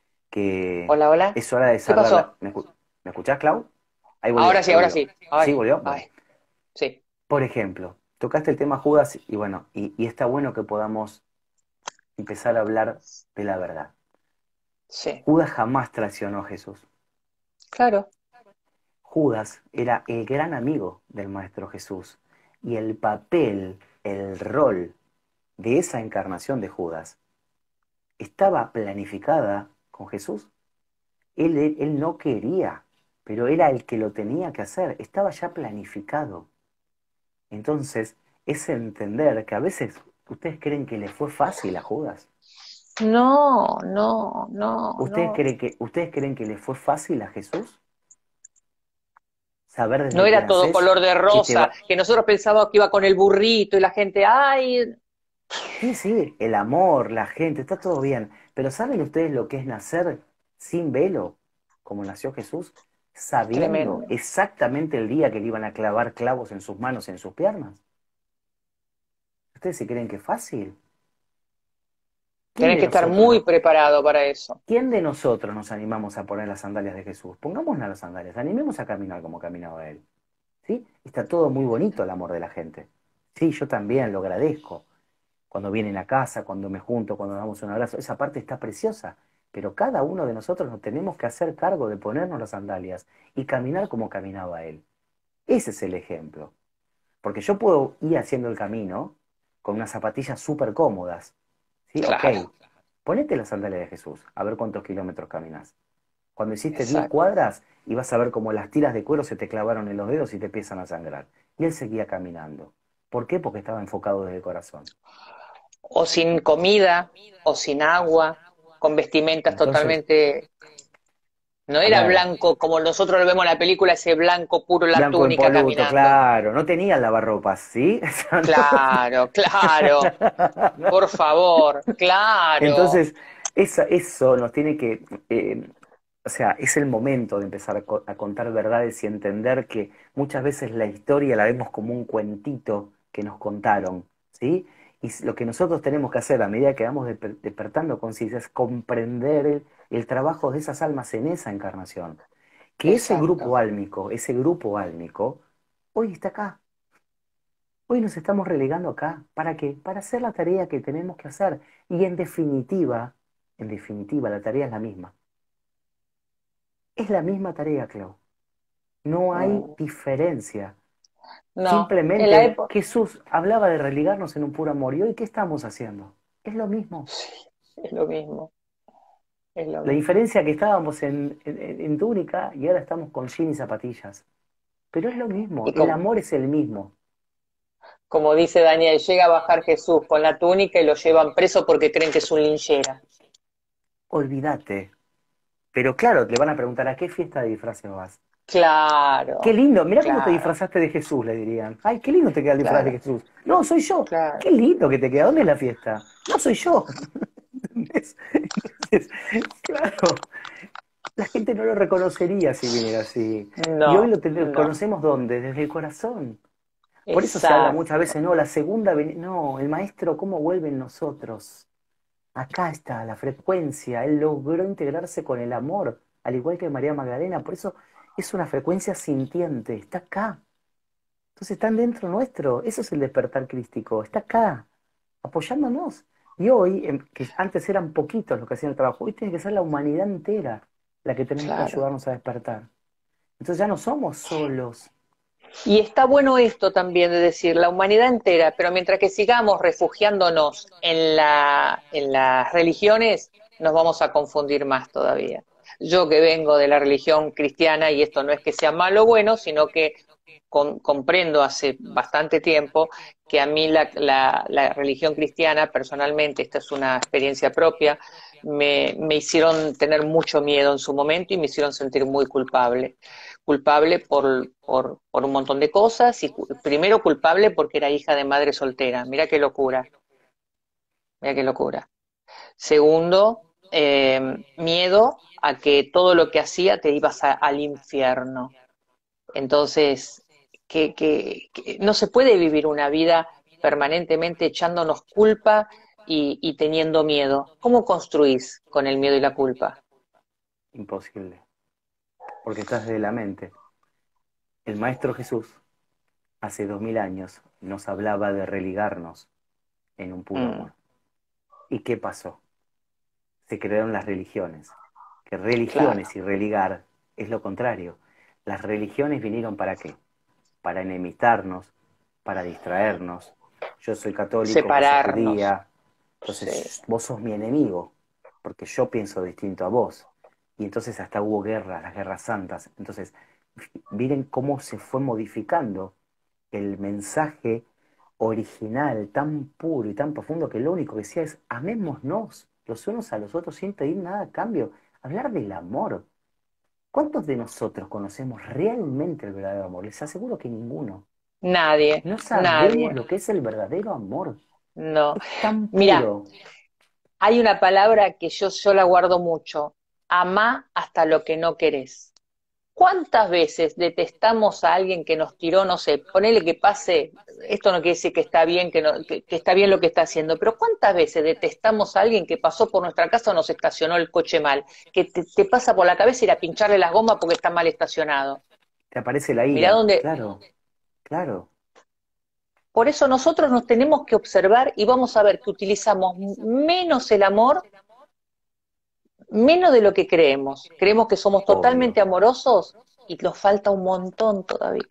que Hola, hola. es hora de ¿Qué cerrar la... pasó? ¿Me, escu- ¿Me escuchás, Clau? Ahí volvió, Ahora sí, ahí ahora volvió. sí. Ay, ¿Sí volvió? Bueno. ay, sí, Por ejemplo, tocaste el tema Judas y bueno, y, y está bueno que podamos empezar a hablar de la verdad. sí, Judas jamás traicionó a Jesús. claro. Judas era el gran amigo del Maestro Jesús y el papel, el rol de esa encarnación de Judas estaba planificada con Jesús. Él, él, él no quería, pero era el que lo tenía que hacer, estaba ya planificado. Entonces, es entender que a veces ustedes creen que le fue fácil a Judas. No, no, no, ¿Ustedes no. creen que, ustedes creen que le fue fácil a Jesús saber No desde que era todo nacés color de que te rosa, va... que nosotros pensábamos que iba con el burrito y la gente, ay, Sí, sí, el amor, la gente, está todo bien. Pero ¿saben ustedes lo que es nacer sin velo, como nació Jesús? Sabiendo tremendo. exactamente el día que le iban a clavar clavos en sus manos y en sus piernas. ¿Ustedes se creen que es fácil? ¿Quién Tenés de que estar nosotros muy no? preparado para eso. ¿Quién de nosotros nos animamos a poner las sandalias de Jesús? Pongámonos las sandalias, animemos a caminar como caminaba él. ¿sí? Está todo muy bonito el amor de la gente. Sí, yo también lo agradezco. Cuando vienen a casa, cuando me junto, cuando damos un abrazo, esa parte está preciosa. Pero cada uno de nosotros nos tenemos que hacer cargo de ponernos las sandalias y caminar como caminaba él. Ese es el ejemplo. Porque yo puedo ir haciendo el camino con unas zapatillas súper cómodas. ¿Sí? Ok, Claro, ponete las sandalias de Jesús, a ver cuántos kilómetros caminas. Cuando hiciste diez exacto. cuadras y vas a ver cómo las tiras de cuero se te clavaron en los dedos y te empiezan a sangrar. Y él seguía caminando. ¿Por qué? Porque estaba enfocado desde el corazón. O sin comida, o sin agua, con vestimentas Entonces, totalmente. No era claro, blanco como nosotros lo vemos en la película, ese blanco puro, la blanco túnica impoluto, caminando. claro, no tenía lavarropas, ¿sí? O sea, Claro, claro, no. por favor, claro. Entonces, esa- eso nos tiene que, eh, o sea, es el momento de empezar a, co- a contar verdades y entender que muchas veces la historia la vemos como un cuentito que nos contaron, ¿sí? Y s- lo que nosotros tenemos que hacer a medida que vamos desper- despertando conciencia es comprender el, el trabajo de esas almas en esa encarnación. Que ese grupo Exacto, álmico, ese grupo álmico, hoy está acá. Hoy nos estamos relegando acá. ¿Para qué? Para hacer la tarea que tenemos que hacer. Y en definitiva, en definitiva, la tarea es la misma. Es la misma tarea, Clau. No hay mm, diferencia. no, en la Simplemente época, Jesús hablaba de religarnos en un puro amor. ¿Y hoy qué estamos haciendo? Es lo mismo. es lo mismo, es lo La mismo. diferencia que estábamos en, en, en túnica y ahora estamos con jean y zapatillas. Pero es lo mismo. Y El como, amor es el mismo. como dice Daniel, llega a bajar Jesús con la túnica y lo llevan preso porque creen que es un linchera. Olvídate. Pero claro, le van a preguntar a qué fiesta de disfraces vas. Qué Claro, lindo, mirá cómo te claro, disfrazaste de Jesús, le dirían. Ay, qué lindo te queda el disfraz de claro, Jesús. No, soy yo. claro. Qué lindo que te queda. ¿Dónde es la fiesta? No, soy yo. ¿Entendés? Entonces, claro, la gente no lo reconocería si viniera así. Y hoy No, lo, te- no, conocemos ¿dónde? Desde el corazón. Por eso se habla muchas exacto. veces, no, la segunda, veni- no, el maestro, ¿cómo vuelve en nosotros? Acá está la frecuencia, él logró integrarse con el amor, al igual que María Magdalena, por eso es una frecuencia sintiente, está acá. Entonces están dentro nuestro, eso es el despertar crístico, está acá, apoyándonos. Y hoy, em, que antes eran poquitos los que hacían el trabajo, hoy tiene que ser la humanidad entera la que tenemos que Claro. ayudarnos a despertar. Entonces ya no somos solos. Y está bueno esto también de decir la humanidad entera, pero mientras que sigamos refugiándonos en la, en las religiones, nos vamos a confundir más todavía. Yo que vengo de la religión cristiana, y esto no es que sea malo o bueno, sino que con, comprendo hace bastante tiempo que a mí la, la, la religión cristiana, personalmente, esta es una experiencia propia, me, me hicieron tener mucho miedo en su momento y me hicieron sentir muy culpable culpable por, por, por un montón de cosas y cu- primero culpable porque era hija de madre soltera. Mira qué locura, mira qué locura. Segundo, eh, miedo a que todo lo que hacía te ibas a- al infierno. Entonces, que, que, que no se puede vivir una vida permanentemente echándonos culpa y, y teniendo miedo. ¿Cómo construís con el miedo y la culpa? Imposible, porque estás desde la mente. El Maestro Jesús, hace dos mil años, nos hablaba de religarnos en un puro Mm, amor. ¿Y qué pasó? Se crearon las religiones. Que claro, religiones y religar es lo contrario. Las religiones vinieron ¿para qué? Para enemistarnos, para distraernos. Yo soy católico, vos sos separarnos. judía, Sí. entonces vos sos mi enemigo, porque yo pienso distinto a vos. Y entonces hasta hubo guerras, las guerras santas. Entonces, miren cómo se fue modificando el mensaje original, tan puro y tan profundo, que lo único que decía es amémonos los unos a los otros sin pedir nada a cambio. Hablar del amor. ¿Cuántos de nosotros conocemos realmente el verdadero amor? Les aseguro que ninguno. Nadie, No sabemos nadie, lo que es el verdadero amor. no. Es tan Mira, puro. hay una palabra que yo, yo la guardo mucho, amá hasta lo que no querés. ¿Cuántas veces detestamos a alguien que nos tiró, no sé, ponele que pase, esto no quiere decir que está bien, que, no, que, que está bien lo que está haciendo, pero ¿cuántas veces detestamos a alguien que pasó por nuestra casa o nos estacionó el coche mal, que te, te pasa por la cabeza ir a pincharle las gomas porque está mal estacionado? Te aparece la Mirá ira, dónde, claro. Claro, Por eso nosotros nos tenemos que observar y vamos a ver que utilizamos menos el amor, menos de lo que creemos. Creemos que somos totalmente obvio. amorosos y nos falta un montón todavía.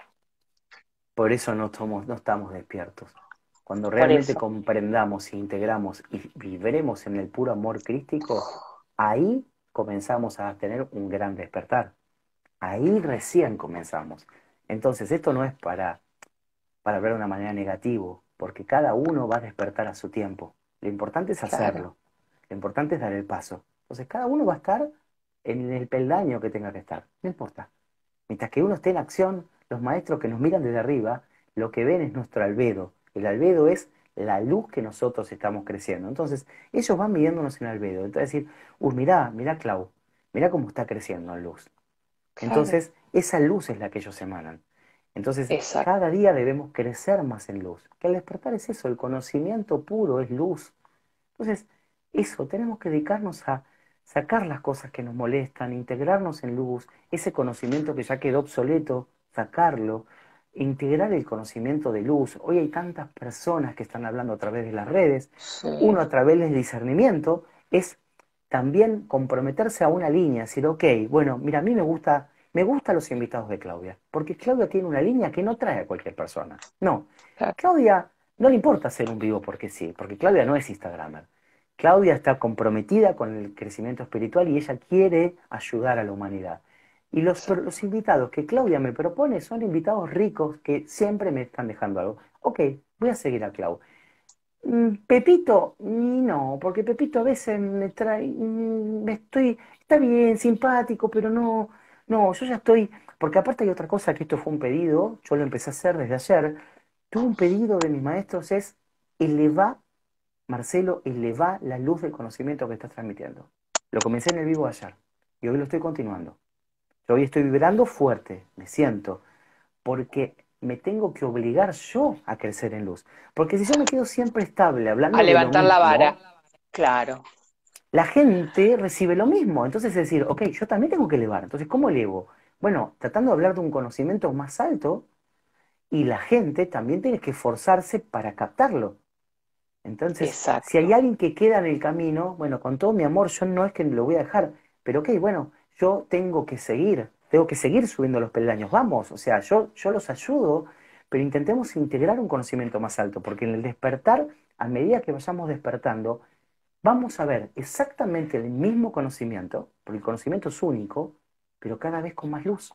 Por eso no somos, no estamos despiertos. Cuando Por realmente eso. comprendamos, integramos y viviremos en el puro amor crístico, ahí comenzamos a tener un gran despertar. Ahí recién comenzamos. Entonces, esto no es para, para hablar de una manera negativa, porque cada uno va a despertar a su tiempo. Lo importante es Claro, hacerlo. Lo importante es dar el paso. Entonces, cada uno va a estar en el peldaño que tenga que estar. No importa. Mientras que uno esté en acción, los maestros que nos miran desde arriba, lo que ven es nuestro albedo. El albedo es la luz que nosotros estamos creciendo. Entonces, ellos van midiéndonos en albedo. Entonces, decir, uy, mirá, mirá, Clau, mirá cómo está creciendo en luz. claro, Entonces, esa luz es la que ellos emanan. Entonces, exacto. cada día debemos crecer más en luz. Que el despertar es eso, el conocimiento puro es luz. Entonces, eso, tenemos que dedicarnos a sacar las cosas que nos molestan, integrarnos en luz, ese conocimiento que ya quedó obsoleto, sacarlo, integrar el conocimiento de luz. Hoy hay tantas personas que están hablando a través de las redes, Sí, uno a través del discernimiento es también comprometerse a una línea, decir, ok, bueno, mira, a mí me gusta, me gustan los invitados de Claudia, porque Claudia tiene una línea que no trae a cualquier persona. No, claro, Claudia no le importa hacer un vivo porque sí, porque Claudia no es Instagramer. Claudia está comprometida con el crecimiento espiritual y ella quiere ayudar a la humanidad. Y los, exacto. los invitados que Claudia me propone son invitados ricos que siempre me están dejando algo. Ok, voy a seguir a Clau. Mm, Pepito, mm, no, porque Pepito a veces me trae, mm, me estoy, está bien, simpático, pero no, no, yo ya estoy, porque aparte hay otra cosa que esto fue un pedido, yo lo empecé a hacer desde ayer, tuve un pedido de mis maestros, es eleva, Marcelo, eleva la luz del conocimiento que estás transmitiendo. Lo comencé en el vivo ayer y hoy lo estoy continuando. Yo hoy estoy vibrando fuerte, me siento, porque me tengo que obligar yo a crecer en luz. Porque si yo me quedo siempre estable A hablando de lo levantar la vara, mismo, claro, la gente recibe lo mismo. Entonces es decir, ok, yo también tengo que elevar. Entonces, ¿cómo elevo? Bueno, tratando de hablar de un conocimiento más alto y la gente también tiene que esforzarse para captarlo. Entonces, si hay exacto, alguien que queda en el camino, bueno, con todo mi amor, yo no es que lo voy a dejar, pero ok, bueno, yo tengo que seguir, tengo que seguir subiendo los peldaños, vamos, o sea, yo, yo los ayudo, pero intentemos integrar un conocimiento más alto, porque en el despertar, a medida que vayamos despertando, vamos a ver exactamente el mismo conocimiento, porque el conocimiento es único, pero cada vez con más luz.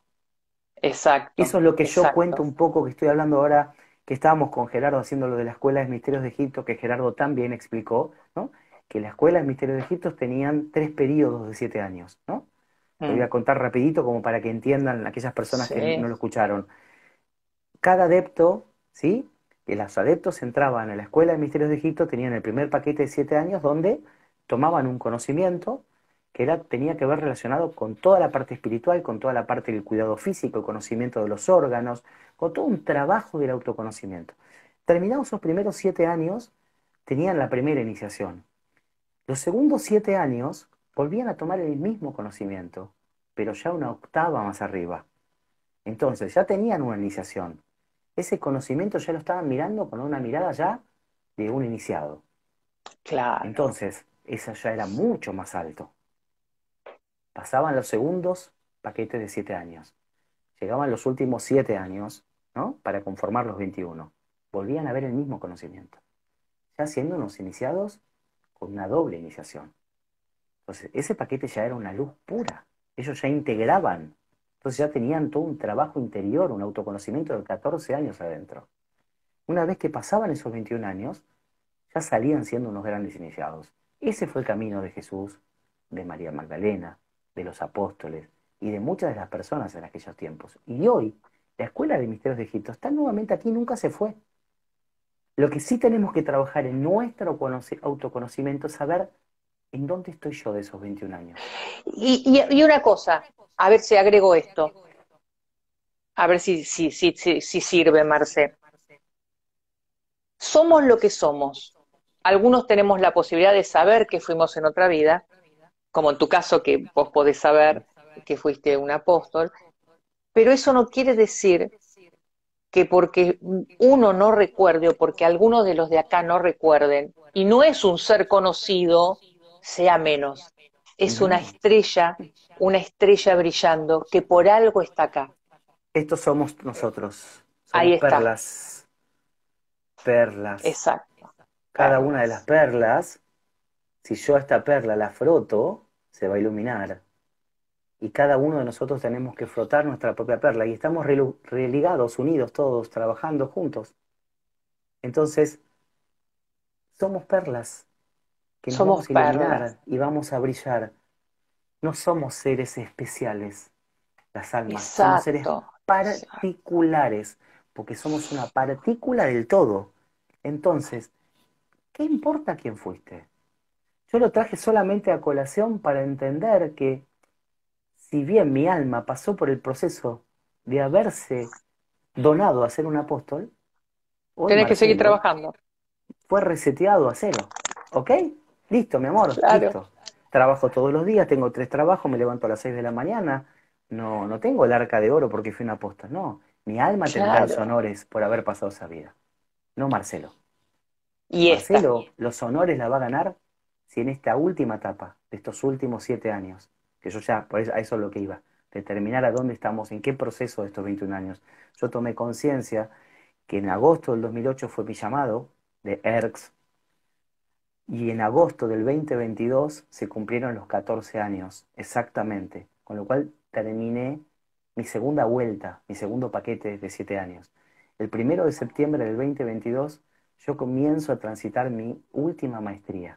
Eso exacto, es lo que yo cuento exacto. un poco, que estoy hablando ahora, que estábamos con Gerardo haciendo lo de la Escuela de Misterios de Egipto, que Gerardo también explicó, ¿no? Que la Escuela de Misterios de Egipto tenían tres periodos de siete años, ¿no? Lo voy Mm, a contar rapidito como para que entiendan aquellas personas que no sí, lo escucharon. Cada adepto, ¿sí? Que los adeptos entraban a la Escuela de Misterios de Egipto, tenían el primer paquete de siete años donde tomaban un conocimiento que era, tenía que ver relacionado con toda la parte espiritual, con toda la parte del cuidado físico, el conocimiento de los órganos, con todo un trabajo del autoconocimiento. Terminados esos primeros siete años, tenían la primera iniciación. Los segundos siete años volvían a tomar el mismo conocimiento, pero ya una octava más arriba. Entonces, ya tenían una iniciación. Ese conocimiento ya lo estaban mirando con una mirada ya de un iniciado. claro. Entonces, eso ya era mucho más alto. Pasaban los segundos paquetes de siete años. Llegaban los últimos siete años, ¿no? Para conformar los veintiuno. Volvían a ver el mismo conocimiento. Ya siendo unos iniciados con una doble iniciación. Entonces, ese paquete ya era una luz pura. Ellos ya integraban. Entonces ya tenían todo un trabajo interior, un autoconocimiento de catorce años adentro. Una vez que pasaban esos veintiún años, ya salían siendo unos grandes iniciados. Ese fue el camino de Jesús, de María Magdalena, de los apóstoles y de muchas de las personas en aquellos tiempos. Y hoy, la Escuela de Misterios de Egipto está nuevamente aquí, nunca se fue. Lo que sí tenemos que trabajar en nuestro autoconocimiento es saber en dónde estoy yo de esos veintiún años. Y, y, y una cosa, a ver si agrego esto, a ver si, si, si, si, si sirve, Marce. Somos lo que somos. Algunos tenemos la posibilidad de saber que fuimos en otra vida, como en tu caso que vos podés saber que fuiste un apóstol, pero eso no quiere decir que porque uno no recuerde o porque algunos de los de acá no recuerden, y no es un ser conocido, sea menos. Es una No, estrella, una estrella brillando que por algo está acá. estos somos nosotros, Ahí somos está, perlas, perlas. exacto. Cada una de las Perlas. perlas, si yo a esta perla la froto, se va a iluminar. Y cada uno de nosotros tenemos que frotar nuestra propia perla. Y estamos relu- religados, unidos todos, trabajando juntos. Entonces, somos perlas que nos Somos vamos a perlas. iluminar y vamos a brillar. No somos seres especiales, las almas, somos seres Exacto. Exacto. particulares, porque somos una partícula del todo. Entonces, ¿qué importa quién fuiste? Yo lo traje solamente a colación para entender que si bien mi alma pasó por el proceso de haberse donado a ser un apóstol, hoy Tenés que seguir Marcelo trabajando. fue reseteado a cero. ¿Ok? Listo, mi amor, Claro, listo. Trabajo todos los días, tengo tres trabajos, me levanto a las seis de la mañana. No, no tengo el arca de oro porque fui un apóstol, no. Mi alma tendrá los claro. honores por haber pasado esa vida. No Marcelo. Y esta. Marcelo, los honores la va a ganar si en esta última etapa, de estos últimos siete años, que yo ya, por eso, a eso es lo que iba, determinar a dónde estamos, en qué proceso de estos veintiún años. Yo tomé conciencia que en agosto del dos mil ocho fue mi llamado de E R C S y en agosto del dos mil veintidós se cumplieron los catorce años, exactamente, con lo cual terminé mi segunda vuelta, mi segundo paquete de siete años. El primero de septiembre del dos mil veintidós yo comienzo a transitar mi última maestría,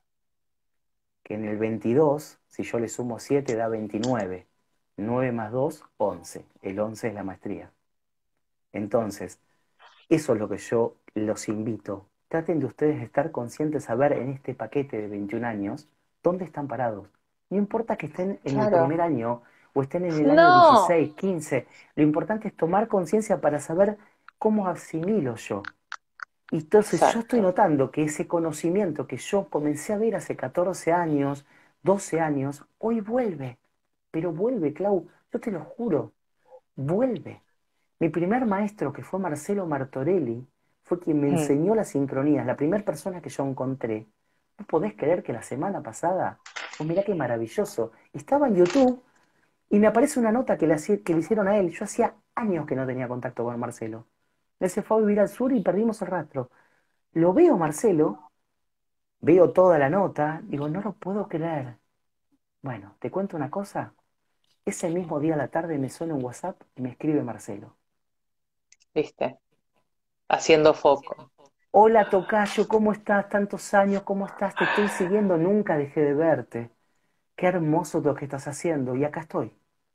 que en el veintidós, si yo le sumo siete, da veintinueve. nueve más dos, once. El once es la maestría. Entonces, eso es lo que yo los invito. Traten de ustedes estar conscientes, a ver en este paquete de veintiún años, dónde están parados. No importa que estén en el Claro. primer año o estén en el año No. dieciséis, quince. Lo importante es tomar conciencia para saber cómo asimilo yo. Y entonces yo estoy Exacto. notando que ese conocimiento que yo comencé a ver hace catorce años, doce años, hoy vuelve. Pero vuelve, Clau, yo te lo juro, vuelve. Mi primer maestro, que fue Marcelo Martorelli, fue quien me Mm. enseñó las sincronías, la primera persona que yo encontré. ¿No podés creer que la semana pasada, pues mirá qué maravilloso, estaba en YouTube y me aparece una nota que le, hacía- que le hicieron a él? Yo hacía años que no tenía contacto con Marcelo. Él se fue a vivir al sur y perdimos el rastro. Lo veo, Marcelo, veo toda la nota, digo, no lo puedo creer. Bueno, te cuento una cosa. Ese mismo día a la tarde me suena un WhatsApp y me escribe Marcelo. ¿Viste? Haciendo foco. Hola Tocayo, ¿cómo estás? Tantos años, ¿cómo estás? Te estoy siguiendo, nunca dejé de verte. Qué hermoso lo que estás haciendo. Y acá estoy.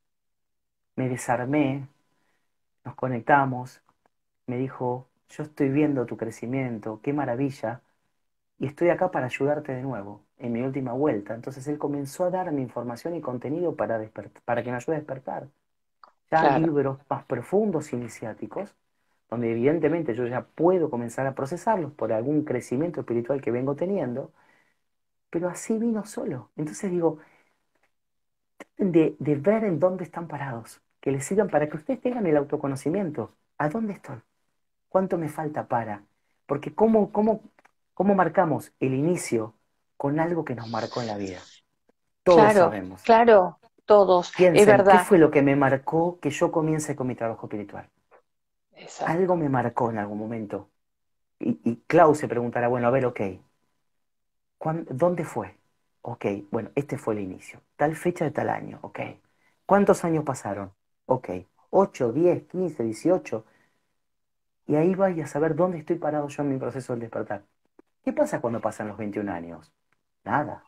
Me desarmé, nos conectamos, me dijo, yo estoy viendo tu crecimiento, qué maravilla, y estoy acá para ayudarte de nuevo, en mi última vuelta. Entonces él comenzó a darme información y contenido para, despert- para que me ayude a despertar. Ya Claro. libros más profundos, iniciáticos, donde evidentemente yo ya puedo comenzar a procesarlos por algún crecimiento espiritual que vengo teniendo, pero así vino solo. Entonces digo, de, de ver en dónde están parados, que les sirvan para que ustedes tengan el autoconocimiento. ¿A dónde estoy? ¿Cuánto me falta para? Porque ¿cómo, cómo, cómo marcamos el inicio con algo que nos marcó en la vida? Todos Claro, sabemos. claro. Todos. Es Piensen, ¿qué verdad. fue lo que me marcó que yo comience con mi trabajo espiritual? Algo Exacto. me marcó en algún momento. Y, y Klaus se preguntará, bueno, a ver, ok, ¿cuán- ¿dónde fue? Ok, bueno, este fue el inicio. Tal fecha de tal año, ok. ¿Cuántos años pasaron? Ok, ocho, diez, quince, dieciocho. Y ahí vais a saber dónde estoy parado yo en mi proceso del despertar. ¿Qué pasa cuando pasan los veintiún años? Nada,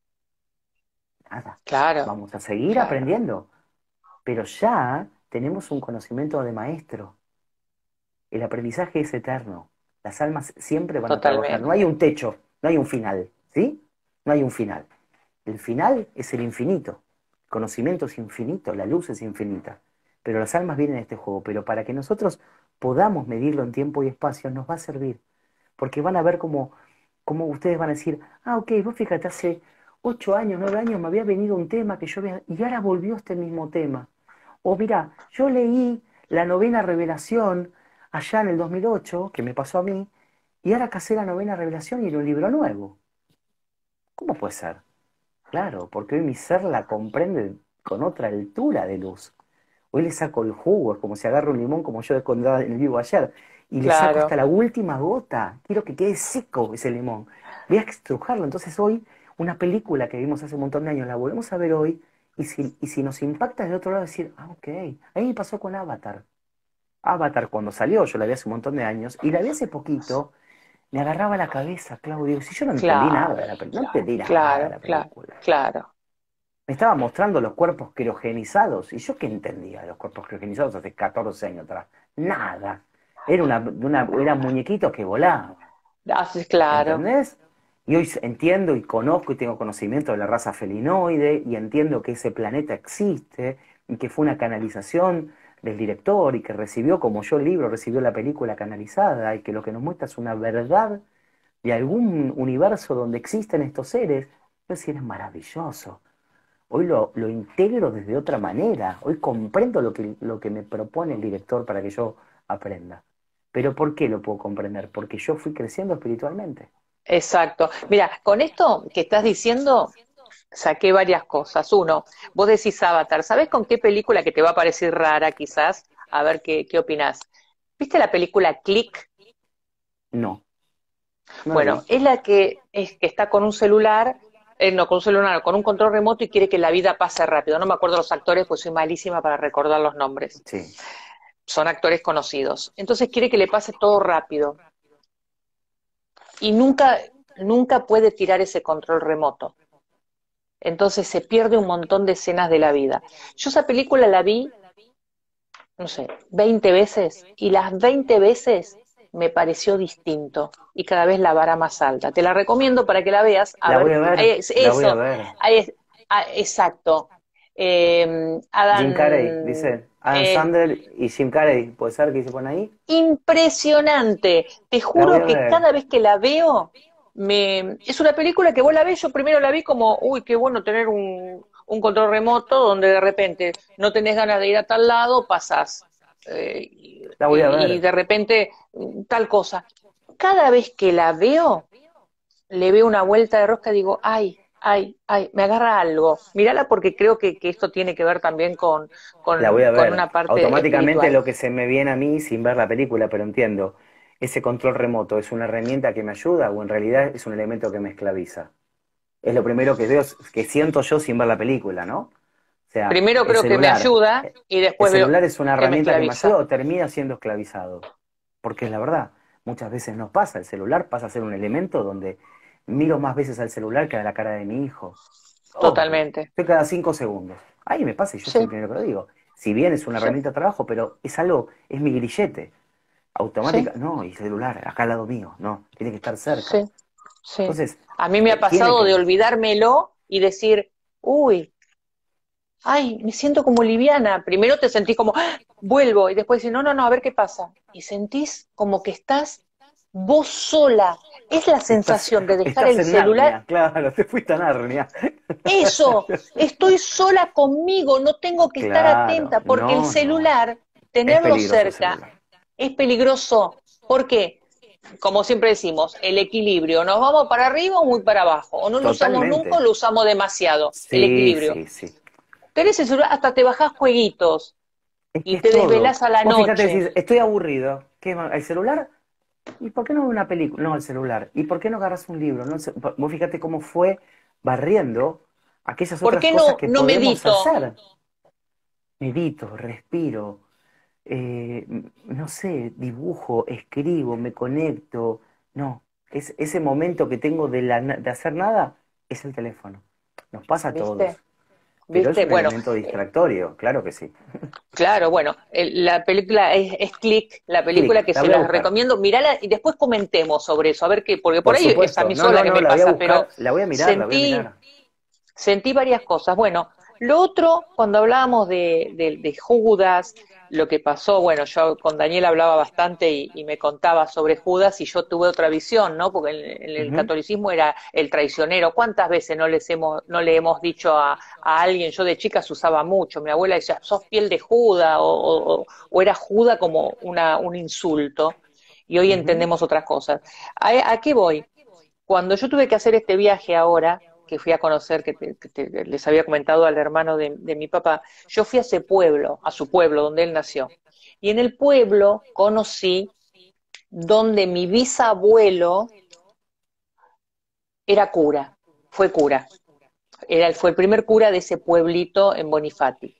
nada. Claro, Vamos a seguir claro. aprendiendo, pero ya tenemos un conocimiento de maestro. El aprendizaje es eterno. Las almas siempre van a trabajar. No hay Totalmente. un techo, no hay un final, ¿sí? No hay un final. El final es el infinito. El conocimiento es infinito, la luz es infinita. Pero las almas vienen a este juego. Pero para que nosotros podamos medirlo en tiempo y espacio, nos va a servir. Porque van a ver cómo, cómo ustedes van a decir, ah, ok, vos fíjate, hace ocho años, nueve años me había venido un tema que yo había, y ahora volvió este mismo tema. O mira, yo leí la novena revelación allá en el dos mil ocho, que me pasó a mí, y ahora casé la novena revelación y era un libro nuevo. ¿Cómo puede ser? Claro, porque hoy mi ser la comprende con otra altura de luz. Hoy le saco el jugo, es como si agarro un limón, como yo escondía en el vivo ayer, y le saco hasta Claro. la última gota. Quiero que quede seco ese limón. Voy a estrujarlo. Entonces hoy, una película que vimos hace un montón de años, la volvemos a ver hoy, y si, y si nos impacta desde otro lado, decir, ah, ok. A mí me pasó con Avatar. Avatar cuando salió, yo la vi hace un montón de años, y la vi hace poquito, me agarraba la cabeza, Claudio. Si yo no entendí nada de Claro, la película, no entendí nada de claro, la claro, película. claro. Me estaba mostrando los cuerpos criogenizados. ¿Y yo qué entendía de los cuerpos criogenizados hace catorce años atrás? Nada. Era una, una, eran muñequitos que volaban. Haces claro. ¿Entendés? Y hoy entiendo y conozco y tengo conocimiento de la raza felinoide y entiendo que ese planeta existe y que fue una canalización del director y que recibió, como yo el libro, recibió la película canalizada y que lo que nos muestra es una verdad de algún universo donde existen estos seres. Yo decía, es maravilloso. Hoy lo, lo integro desde otra manera. Hoy comprendo lo que, lo que me propone el director para que yo aprenda. Pero ¿por qué lo puedo comprender? Porque yo fui creciendo espiritualmente. Exacto. Mira, con esto que estás diciendo, saqué varias cosas. Uno, vos decís Avatar, ¿sabés con qué película que te va a parecer rara quizás? A ver qué, qué opinás. ¿Viste la película Click? No, no la Bueno, vi. es la que, es que está con un celular, eh, no, con un celular, con un control remoto y quiere que la vida pase rápido. No me acuerdo los actores, pues soy malísima para recordar los nombres. Sí. Son actores conocidos. Entonces quiere que le pase todo rápido. Y nunca, nunca puede tirar ese control remoto. Entonces se pierde un montón de escenas de la vida. Yo esa película la vi, no sé, veinte veces, y las veinte veces me pareció distinto, y cada vez la vara más alta. Te la recomiendo para que la veas, a La voy ver, a ver, es- la voy a eso, ver. ahí es- ah, exacto. Eh, Jim Carrey, Adam, dice. Adam eh, Sandler y Jim Carrey, ¿puede ser que se pone ahí? impresionante. Te La voy juro a que ver. cada vez que la veo, me... es una película que vos la ves, yo primero la vi como, uy, qué bueno tener un, un control remoto donde de repente no tenés ganas de ir a tal lado, pasás. Eh, y, La voy a y ver. de repente mm, tal cosa. Cada vez que la veo, le veo una vuelta de rosca y digo, ay, ay, ay, me agarra algo. Mírala porque creo que, que esto tiene que ver también con, La voy con, a con ver. una parte Automáticamente espiritual. lo que se me viene a mí sin ver la película, pero entiendo. ¿Ese control remoto es una herramienta que me ayuda o en realidad es un elemento que me esclaviza? Es lo primero que veo, que siento yo sin ver la película, ¿no? O sea, Primero el creo que me celular. ayuda y ¿El después veo celular es una que me herramienta que me ayuda esclaviza. o termina siendo esclavizado? Porque es la verdad, muchas veces nos pasa. El celular pasa a ser un elemento donde miro más veces al celular que a la cara de mi hijo. Obvio. Totalmente. Estoy cada cinco segundos. Ahí me pasa y yo soy el Sí, primero que lo digo. Si bien es una sí, herramienta de trabajo, pero es algo, es mi grillete. sí, Automática, no, y celular, acá al lado mío, no, tiene que estar cerca. sí, sí. Entonces, A mí me ha eh, tiene pasado de que, olvidármelo y decir, uy, ay, me siento como liviana. Primero te sentís como, ¡ah! Vuelvo, y después decís, no, no, no, a ver qué pasa. Y sentís como que estás vos sola. Es la estás, sensación de dejar estás el en celular. Narnia, claro, te fuiste a Narnia. Eso, estoy sola conmigo, no tengo que estar Claro, atenta, porque el no, no. celular, Es tenerlo peligroso el cerca, celular. es peligroso. ¿Por qué? Como siempre decimos, el equilibrio. ¿Nos vamos para arriba o muy para abajo? O no lo usamos nunca o Totalmente. lo usamos demasiado. El Sí, equilibrio. sí, sí. Tenés el celular, hasta te bajás jueguitos Es que y es te todo. desvelás a la Vos fíjate, noche. decís, estoy aburrido. ¿Qué, va- ¿El celular? ¿Y por qué no una película? No, el celular. ¿Y por qué no agarras un libro? No, el ce- vos fíjate cómo fue barriendo aquellas ¿Por otras qué cosas no, que no podemos medito? hacer. Medito, respiro, eh, m- no sé, dibujo, escribo, me conecto. No, es, ese momento que tengo de, la na- de hacer nada es el teléfono. Nos pasa a ¿Viste? todos, pero es ¿Viste? un Bueno, elemento eh, distractorio, claro que sí. claro, bueno, el- la película es, es Click, la película Clic, que la se voy a las buscar. recomiendo, mirala y después comentemos sobre eso, a ver qué, porque por Por ahí es a supuesto. mí No, sola no, que no, me la voy a pasa, pero buscar, la voy a mirar, la voy a sentí, mirar. sentí varias cosas. Bueno, Lo otro, cuando hablábamos de, de, de Judas, lo que pasó, bueno, yo con Daniel hablaba bastante y, y me contaba sobre Judas y yo tuve otra visión, ¿no? Porque en, en el Ujú. catolicismo era el traicionero. ¿Cuántas veces no les hemos, no le hemos dicho a, a alguien? Yo de chica se usaba mucho, mi abuela decía, sos piel de Judas, o, o, o era Judas como una, un insulto, y hoy Ujú. entendemos otras cosas. ¿A, a qué voy? Cuando yo tuve que hacer este viaje ahora, que fui a conocer, que, te- que te- les había comentado al hermano de, de mi papá, yo fui a ese pueblo, a su pueblo, donde él nació. Y en el pueblo conocí donde mi bisabuelo era cura, fue cura. Era, fue el primer cura de ese pueblito en Bonifati.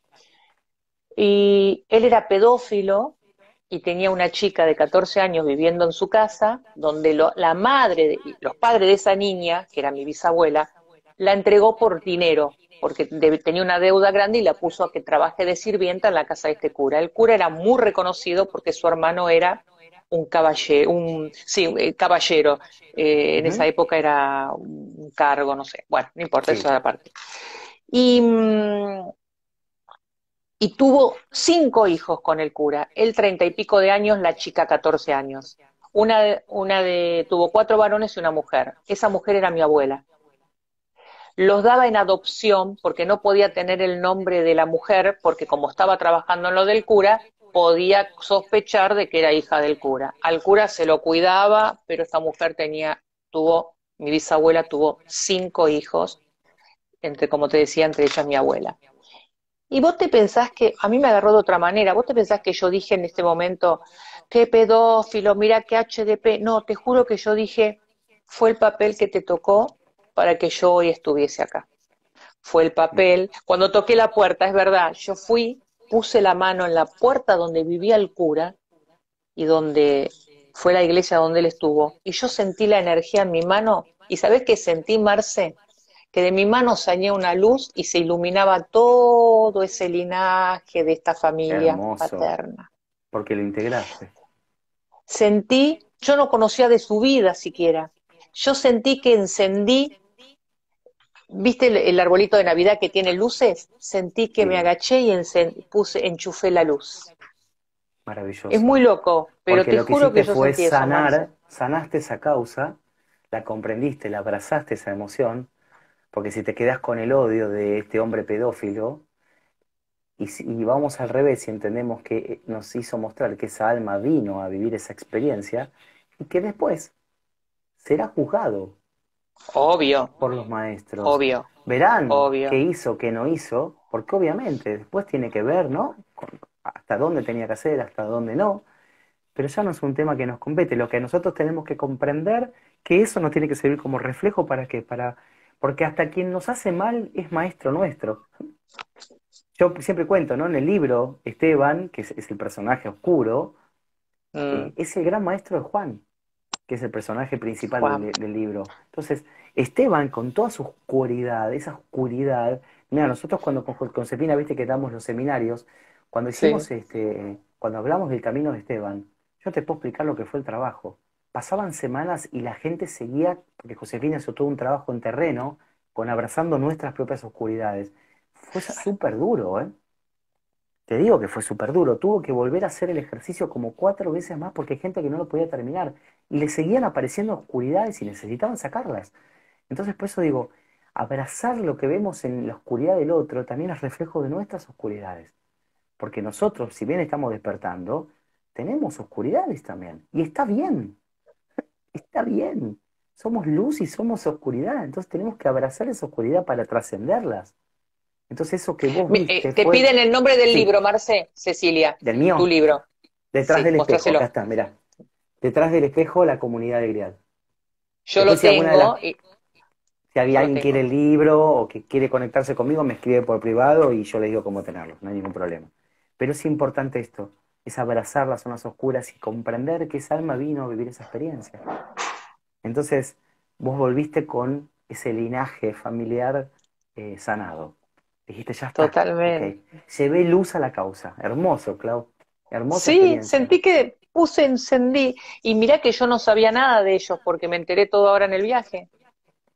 Y él era pedófilo y tenía una chica de catorce años viviendo en su casa, donde lo- la madre, de- los padres de esa niña, que era mi bisabuela, la entregó por dinero, porque de- tenía una deuda grande y la puso a que trabaje de sirvienta en la casa de este cura. El cura era muy reconocido porque su hermano era un caballero, un, sí, eh, caballero. Eh, en esa Ujú. época era un cargo, no sé. Bueno, no importa, eso Sí. es aparte. Y, mm, y tuvo cinco hijos con el cura, él treinta y pico de años, la chica catorce años. Una, de- una de, tuvo cuatro varones y una mujer. Esa mujer era mi abuela. Los daba en adopción porque no podía tener el nombre de la mujer, porque como estaba trabajando en lo del cura, podía sospechar de que era hija del cura. Al cura se lo cuidaba, pero esta mujer tenía, tuvo, mi bisabuela tuvo cinco hijos, entre, como te decía, entre ellas mi abuela. Y vos te pensás que, a mí me agarró de otra manera, vos te pensás que yo dije en este momento, qué pedófilo, mira qué H D P. No, te juro que yo dije, fue el papel que te tocó para que yo hoy estuviese acá. Fue el papel. Cuando toqué la puerta, es verdad, yo fui, puse la mano en la puerta donde vivía el cura y donde fue la iglesia donde él estuvo. Y yo sentí la energía en mi mano. ¿Y sabés qué sentí, Marce? Que de mi mano salía una luz y se iluminaba todo ese linaje de esta familia Hermoso, paterna. porque lo integraste. Sentí, yo no conocía de su vida siquiera, yo sentí que encendí, ¿viste el, el arbolito de Navidad que tiene luces? Sentí que me Sí, agaché y encend- puse, enchufé la luz. Es muy maravilloso. loco, pero Porque te lo que juro que hiciste yo fue sentí eso, Marce. sanar, sanaste esa causa, la comprendiste, la abrazaste esa emoción, porque si te quedas con el odio de este hombre pedófilo, y, si- y vamos al revés y entendemos que nos hizo mostrar que esa alma vino a vivir esa experiencia, y que después será juzgado Obvio, por los maestros. obvio, Verán qué obvio. hizo, qué no hizo, porque obviamente después tiene que ver, ¿no? Con hasta dónde tenía que hacer, hasta dónde no. Pero ya no es un tema que nos compete. Lo que nosotros tenemos que comprender que eso nos tiene que servir como reflejo para qué, para, porque hasta quien nos hace mal es maestro nuestro. Yo siempre cuento, ¿no? En el libro, Esteban, que es, es el personaje oscuro, eh, Mm, es el gran maestro de Juan, que es el personaje principal Juan, del, del libro. Entonces, Esteban, con toda su oscuridad, esa oscuridad, mira, nosotros cuando con Josefina, viste que damos los seminarios, cuando sí. hicimos este, cuando hablamos del camino de Esteban, yo te puedo explicar lo que fue el trabajo. Pasaban semanas y la gente seguía, porque Josefina hizo todo un trabajo en terreno, con abrazando nuestras propias oscuridades. Fue súper duro, ¿eh? Te digo que fue súper duro. Tuvo que volver a hacer el ejercicio como cuatro veces más porque hay gente que no lo podía terminar. Y le seguían apareciendo oscuridades y necesitaban sacarlas. Entonces, por eso digo, abrazar lo que vemos en la oscuridad del otro también es reflejo de nuestras oscuridades. Porque nosotros, si bien estamos despertando, tenemos oscuridades también. Y está bien, está bien. Somos luz y somos oscuridad. Entonces tenemos que abrazar esa oscuridad para trascenderlas. Entonces eso que vos Mi- eh, viste te fue, piden el nombre del sí, libro, Marce, Cecilia, del tu mío. libro. Detrás Sí, del espejo, acá mostráselo. está, mirá. Detrás del espejo, la comunidad de Grial. Yo Después, lo si alguna de las, tengo y si había yo lo alguien quiere tengo. el libro o que quiere conectarse conmigo, me escribe por privado y yo le digo cómo tenerlo, no hay ningún problema. Pero es importante esto, es abrazar las zonas oscuras y comprender que esa alma vino a vivir esa experiencia. Entonces, vos volviste con ese linaje familiar eh, sanado. Dijiste, ya está, ok. Totalmente. Llevé luz a la causa. Hermoso, Clau. Hermosa Sí, experiencia. sentí que puse, encendí. Y mirá que yo no sabía nada de ellos porque me enteré todo ahora en el viaje.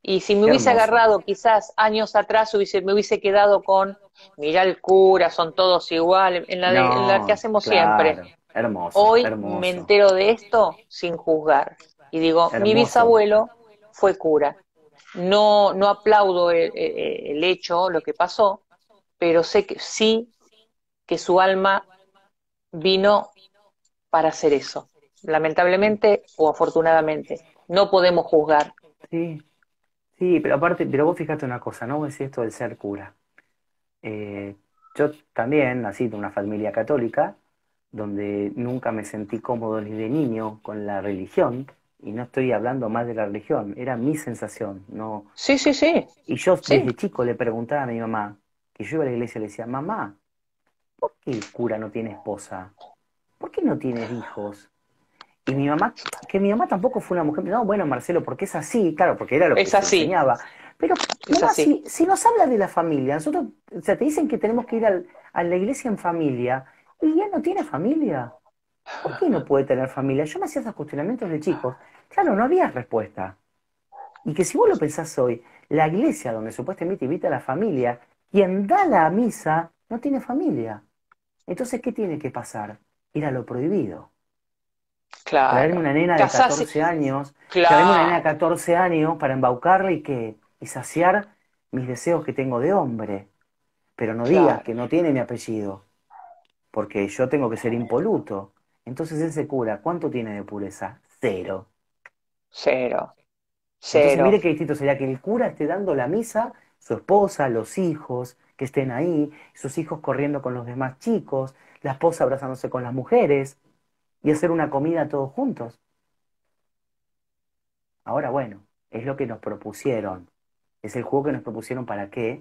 Y si me Qué hubiese hermoso. agarrado quizás años atrás, hubiese, me hubiese quedado con, mirá el cura, son todos iguales, en la, de- en la que No, hacemos siempre. claro, hermoso, Hoy me hermoso, entero de esto sin juzgar. Y digo, mi hermoso. bisabuelo fue cura. No, no aplaudo el, el- el hecho, lo que pasó, pero sé que sí que su alma vino para hacer eso. Lamentablemente o afortunadamente, no podemos juzgar. Sí, sí, pero aparte, pero vos fíjate una cosa, ¿no? Vos decís esto del ser cura. Eh, yo también nací de una familia católica, donde nunca me sentí cómodo ni de niño con la religión, y no estoy hablando más de la religión, era mi sensación, no. Sí, sí, sí, Y yo sí. desde chico le preguntaba a mi mamá, que yo iba a la iglesia y le decía, mamá, ¿por qué el cura no tiene esposa? ¿Por qué no tiene hijos? Y mi mamá, que mi mamá tampoco fue una mujer, no, bueno, Marcelo, porque es así, claro, porque era lo que Es se así, enseñaba. Pero, es mamá, así. si, si nos habla de la familia, nosotros, o sea, te dicen que tenemos que ir al- a la iglesia en familia, y él no tiene familia. ¿Por qué no puede tener familia? Yo me hacía esos cuestionamientos de chicos. Claro, no había respuesta. Y que si vos lo pensás hoy, la iglesia donde supuestamente invita a la familia, quien da la misa no tiene familia. Entonces, ¿qué tiene que pasar? Ir a lo prohibido. Traerme Claro. una nena de Casarse, catorce años, traerme una nena de claro, catorce años para embaucarla y que, y saciar mis deseos que tengo de hombre. Pero no digas claro. que no tiene mi apellido, porque yo tengo que ser impoluto. Entonces ese cura, ¿cuánto tiene de pureza? Cero. Cero, Entonces cero. mire qué distinto sería que el cura esté dando la misa, su esposa, los hijos, que estén ahí, sus hijos corriendo con los demás chicos, la esposa abrazándose con las mujeres y hacer una comida todos juntos. Ahora, bueno, es lo que nos propusieron. Es el juego que nos propusieron para qué?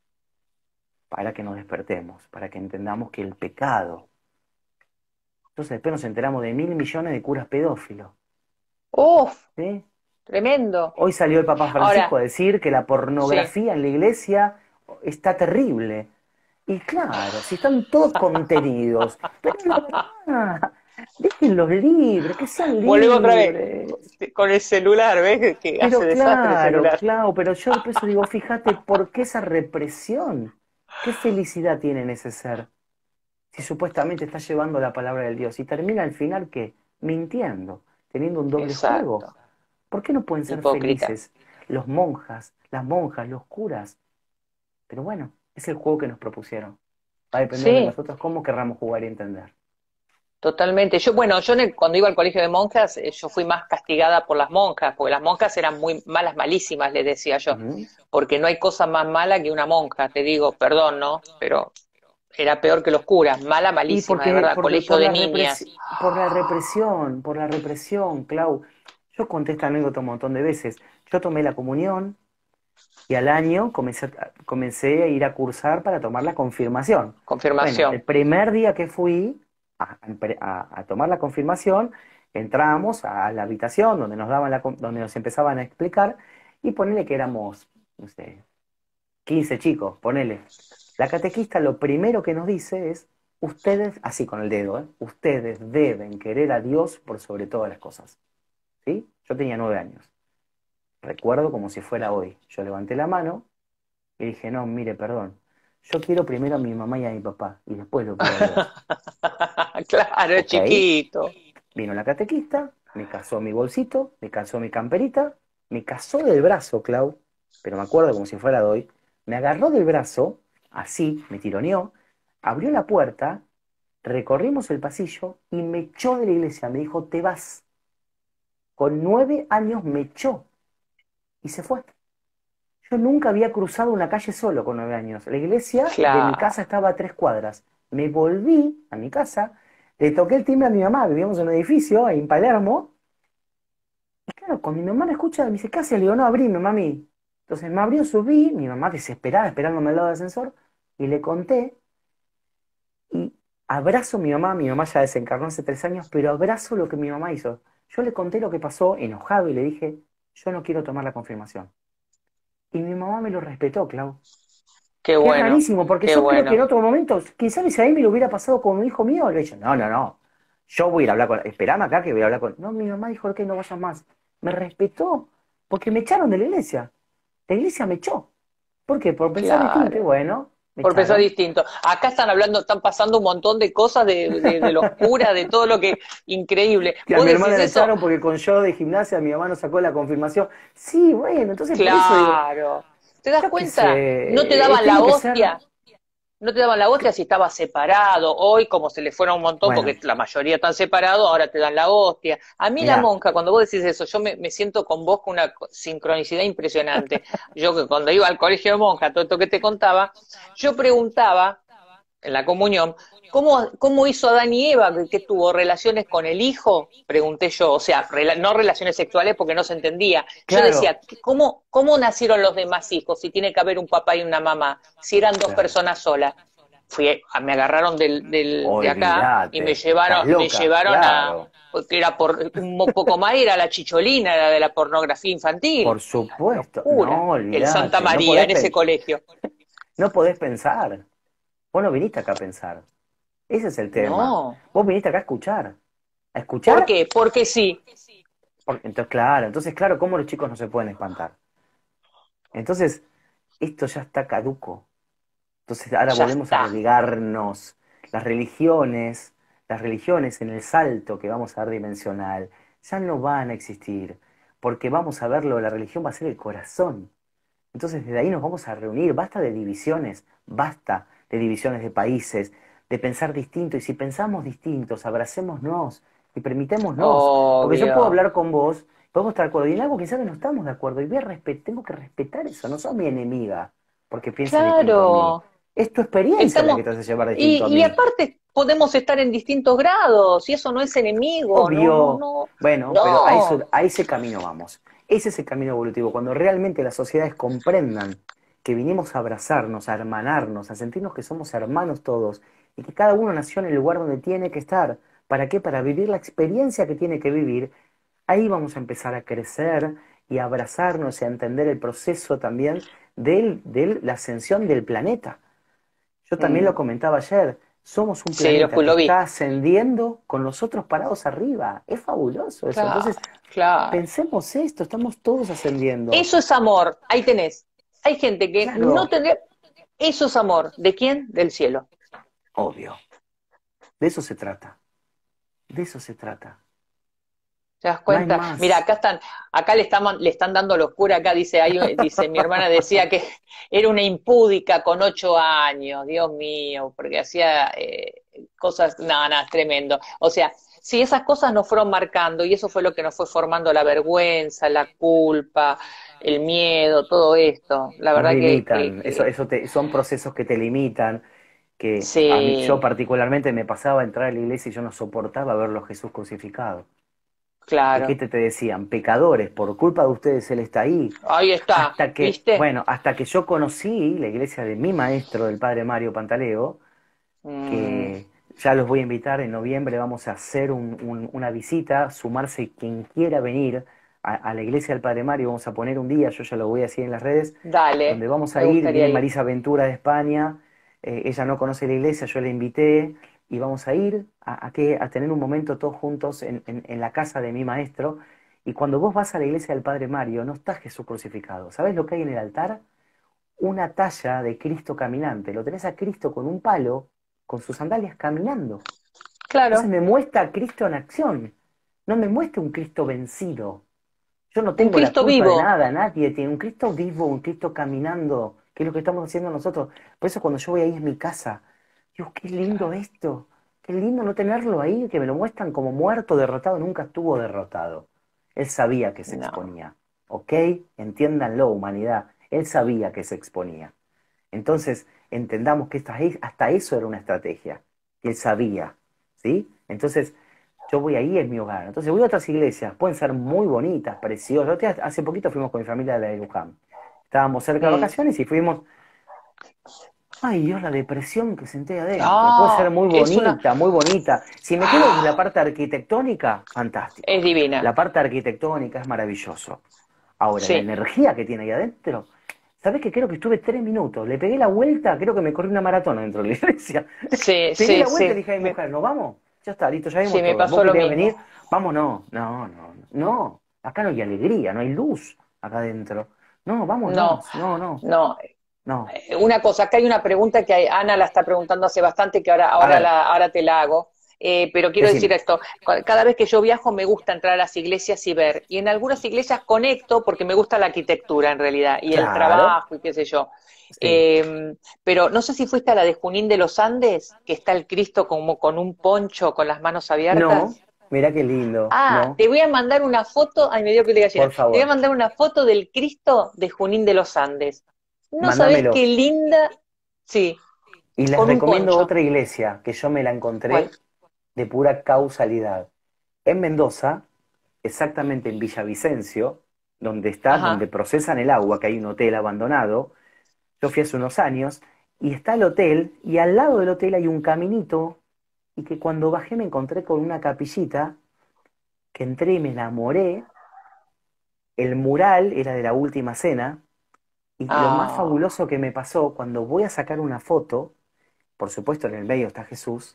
Para que nos despertemos, para que entendamos que el pecado. Entonces después nos enteramos de mil millones de curas pedófilos. Uf, ¿Sí? tremendo. Hoy salió el Papa Francisco a Ahora, decir que la sí. pornografía en la iglesia está terrible. Y claro, si están todos contenidos, pero es la verdad, déjenlos libres, que sean Volvemos otra vez libres. con el celular, ¿ves? Que hace Pero desastre el claro, celular. claro, pero yo por eso digo, fíjate, ¿por qué esa represión? ¿Qué felicidad tiene en ese ser? Si supuestamente está llevando la palabra del Dios y termina al final que mintiendo, teniendo un doble juego. Exacto. ¿Por qué no pueden ser Hipócrita. felices los monjas, las monjas, los curas? Pero bueno, es el juego que nos propusieron. Va a depender de Sí, nosotros cómo querramos jugar y entender. totalmente. Yo, bueno, yo en el- cuando iba al colegio de monjas, eh, yo fui más castigada por las monjas, porque las monjas eran muy malas, malísimas, les decía yo, Ujú. porque no hay cosa más mala que una monja, te digo, perdón, ¿no? Pero era peor que los curas, mala, Y malísima, de porque, verdad, porque colegio por de la niñas. represi- por la represión, por la represión, Clau. Yo conté esta anécdota un montón de veces. Yo tomé la comunión y al año comencé a, comencé a ir a cursar para tomar la confirmación. Bueno, Confirmación. el primer día que fui a, a- a tomar la confirmación, entramos a la habitación donde nos daban la, con- donde nos empezaban a explicar y ponele que éramos, no sé, quince chicos, ponele. La catequista lo primero que nos dice es, ustedes, así con el dedo, ¿eh? Ustedes deben querer a Dios por sobre todas las cosas. ¿Sí? Yo tenía nueve años. Recuerdo como si fuera hoy. Yo levanté la mano y dije, no, mire, perdón. Yo quiero primero a mi mamá y a mi papá y después lo quiero a Dios. Claro, Ok, chiquito. vino la catequista, me casó mi bolsito, me casó mi camperita, me casó del brazo, Clau, pero me acuerdo como si fuera de hoy, me agarró del brazo, así, me tironeó, abrió la puerta, recorrimos el pasillo y me echó de la iglesia, me dijo, te vas. Con nueve años me echó y se fue. Yo nunca había cruzado una calle solo con nueve años. La iglesia de mi Claro. casa estaba a tres cuadras. Me volví a mi casa, le toqué el timbre a mi mamá, vivíamos en un edificio ahí en Palermo, y claro, cuando mi mamá me escucha, me dice, ¿qué haces? Le digo, no, abrime, mami. Entonces me abrió, subí, mi mamá desesperada, esperándome al lado del ascensor, y le conté, y abrazo a mi mamá, mi mamá ya desencarnó hace tres años, pero abrazo lo que mi mamá hizo. Yo le conté lo que pasó, enojado, y le dije, yo no quiero tomar la confirmación. Y mi mamá me lo respetó, Clau. Qué Que es bueno, rarísimo, porque qué yo creo que en bueno. otro momento, quizás si a mí me lo hubiera pasado con un hijo mío, le he dicho, no, no, no, yo voy a ir a hablar con, esperame acá que voy a hablar con... No, mi mamá dijo que no vayas más. Me respetó, porque me echaron de la iglesia. La iglesia me echó. ¿Por qué? Por pensar distinto. Y Claro. bueno, me Por pensar echaron. distinto. Acá están hablando, están pasando un montón de cosas de, de, de los curas, de todo lo que... Increíble. Que a ¿Vos mi hermana decís la eso? echaron porque con yo de gimnasia mi mamá no sacó la confirmación. Sí, bueno, entonces por eso digo, Claro. ¿Te das yo qué cuenta? No te sé, eh, daban la tiene que ser... hostia. No te daban la hostia si estabas separado. Hoy, como se le fueron un montón, Bueno, porque la mayoría están separados, ahora te dan la hostia. A mí la mirá, monja, cuando vos decís eso, yo me, me siento con vos con una co- sincronicidad impresionante. Yo que cuando iba al colegio de monja, todo esto que te contaba, yo preguntaba en la comunión, ¿cómo, cómo hizo Adán y Eva que, que tuvo relaciones con el hijo? Pregunté yo, o sea, rela- no relaciones sexuales porque no se entendía. Yo claro, decía, ¿cómo, cómo nacieron los demás hijos si tiene que haber un papá y una mamá, si eran dos claro. personas solas? Fui, a- me agarraron del, del, de acá y me Olvídate, estás llevaron, me loca, llevaron a, claro. porque era por un poco más, era la chicholina, era de la pornografía Por infantil. supuesto, Locura. no, El Santa olvídate, no María podés, en ese pen- colegio. no podés pensar. Vos no viniste acá a pensar. Ese es el tema. No. Vos viniste acá a escuchar. ¿A ¿Por escuchar? qué? Porque sí. Porque- entonces, claro, entonces, claro, ¿cómo los chicos no se pueden espantar? Entonces, esto ya está caduco. Entonces, ahora Ya volvemos a está. relegarnos. Las religiones, las religiones en el salto que vamos a dar dimensional, ya no van a existir. Porque vamos a verlo, la religión va a ser el corazón. Entonces, desde ahí nos vamos a reunir. Basta de divisiones, basta de divisiones de países, de pensar distinto. Y si pensamos distintos, abracémonos y permitémonos. Porque yo puedo Obvio. hablar con vos, podemos estar de acuerdo. Y en algo quizás no estamos de acuerdo. Y voy a respe- tengo que respetar eso. No sos mi enemiga porque pienses distinto a mí. Claro. Es tu experiencia la Estamos. que te hace llevar distinto a Y, y mí. aparte podemos estar en distintos grados, y eso no es enemigo, no, no, Obvio. no. Bueno, pero a No. eso, a ese camino vamos. Ese es el camino evolutivo. Cuando realmente las sociedades comprendan que vinimos a abrazarnos, a hermanarnos, a sentirnos que somos hermanos todos y que cada uno nació en el lugar donde tiene que estar. ¿Para qué? Para vivir la experiencia que tiene que vivir. Ahí vamos a empezar a crecer y a abrazarnos y a entender el proceso también de, de la ascensión del planeta. Yo también lo Mm, comentaba ayer, somos un sí, planeta lo, que lo vi. está ascendiendo con los otros parados arriba. Es fabuloso eso. Claro, Entonces, claro. pensemos esto, estamos todos ascendiendo. Eso es amor, ahí tenés. Hay gente que no Claro, tendría. Eso es amor. ¿De quién? Del cielo. obvio. De eso se trata. De eso se trata. ¿Te das No hay cuenta? Mira, más. acá están, acá le están, le están dando locura, acá dice, hay, dice, mi hermana decía que era una impúdica con ocho años, Dios mío, porque hacía eh, cosas, nada, nada, es tremendo. O sea, sí, esas cosas nos fueron marcando y eso fue lo que nos fue formando la vergüenza, la culpa, el miedo, todo esto. La Nos verdad que, que, limitan. Eso, que eso te- son procesos que te limitan. Que a mí, yo sí, particularmente me pasaba a entrar a la iglesia y yo no soportaba verlo a Jesús crucificado. ¿Y qué claro. te, te decían? Pecadores, por culpa de ustedes Él está ahí. Ahí está, Hasta que, ¿viste? bueno, hasta que yo conocí la iglesia de mi maestro, del padre Mario Pantaleo, Mm, que ya los voy a invitar en noviembre, vamos a hacer un- un- una visita, sumarse quien quiera venir a, a la iglesia del padre Mario, vamos a poner un día, yo ya lo voy a decir en las redes, donde dale, vamos a me ir, gustaría viene ir. Marisa Ventura de España, eh, ella no conoce la iglesia, yo la invité, y vamos a ir a, a que, a tener un momento todos juntos en, en- en la casa de mi maestro, y cuando vos vas a la iglesia del padre Mario, no está Jesús crucificado, ¿sabés lo que hay en el altar? Una talla de Cristo caminante. Lo tenés a Cristo con un palo, con sus sandalias caminando. Entonces Claro, me muestra a Cristo en acción. No me muestra un Cristo vencido. Yo no un tengo la Cristo culpa de vivo. nada, nadie tiene un Cristo vivo, un Cristo caminando, que es lo que estamos haciendo nosotros. Por eso cuando yo voy ahí en mi casa, digo, qué lindo Claro. esto, qué lindo no tenerlo ahí, que me lo muestran como muerto, derrotado, nunca estuvo derrotado. Él sabía que se No. exponía, ¿ok? Entiéndanlo, humanidad. Él sabía que se exponía. Entonces, entendamos que esta- hasta eso era una estrategia, que él sabía, ¿sí? Entonces, yo voy ahí en mi hogar. Entonces, voy a otras iglesias, pueden ser muy bonitas, preciosas. Otro día, hace poquito fuimos con mi familia a la de Luján. Estábamos cerca de Mm. vacaciones y fuimos. Ay, Dios, la depresión que senté adentro. Puede ser Ah, muy es una. bonita, muy bonita. Si me quedo desde la Ah, parte arquitectónica, es fantástico. divina. La parte arquitectónica es maravilloso. Ahora, la Sí, energía que tiene ahí adentro, ¿sabés que creo que estuve tres minutos? Le pegué la vuelta, creo que me corrí una maratona dentro de la iglesia. sí, Pegué sí, la vuelta y sí. dije a mi Me- mujer, ¿nos vamos? Ya está, listo, ya sí, vimos me todo. ¿Vos pasó lo querías venir? mismo. Vamos, no, no, no, no. Acá no hay alegría, no hay luz acá adentro. No, No, vámonos, no, no, no. no. Eh, Una cosa, acá hay una pregunta que hay- Ana la está preguntando hace bastante, que ahora, A ahora, ver, la, ahora te la hago. Eh, pero quiero decir decime. esto, cu- cada vez que yo viajo me gusta entrar a las iglesias y ver, y en algunas iglesias conecto porque me gusta la arquitectura en realidad, y el Claro, trabajo y qué sé yo. sí. Eh, pero no sé si fuiste a la de Junín de los Andes, que está el Cristo como con un poncho, con las manos No, abiertas. mira qué lindo, Ah, no, te voy a mandar una foto, ay, me dio que te gallina. por Te voy a favor, mandar una foto del Cristo de Junín de los Andes. No sabés mándamelo. qué linda, sí, Y les con un recomiendo poncho. otra iglesia que yo me la ¿Cuál? encontré de pura causalidad. En Mendoza, exactamente en Villavicencio, donde está, donde Ajá. procesan el agua, que hay un hotel abandonado. Yo fui hace unos años y está el hotel y al lado del hotel hay un caminito y que cuando bajé me encontré con una capillita que entré y me enamoré. El mural era de la última cena y lo más Ah, fabuloso que me pasó cuando voy a sacar una foto, por supuesto en el medio está Jesús,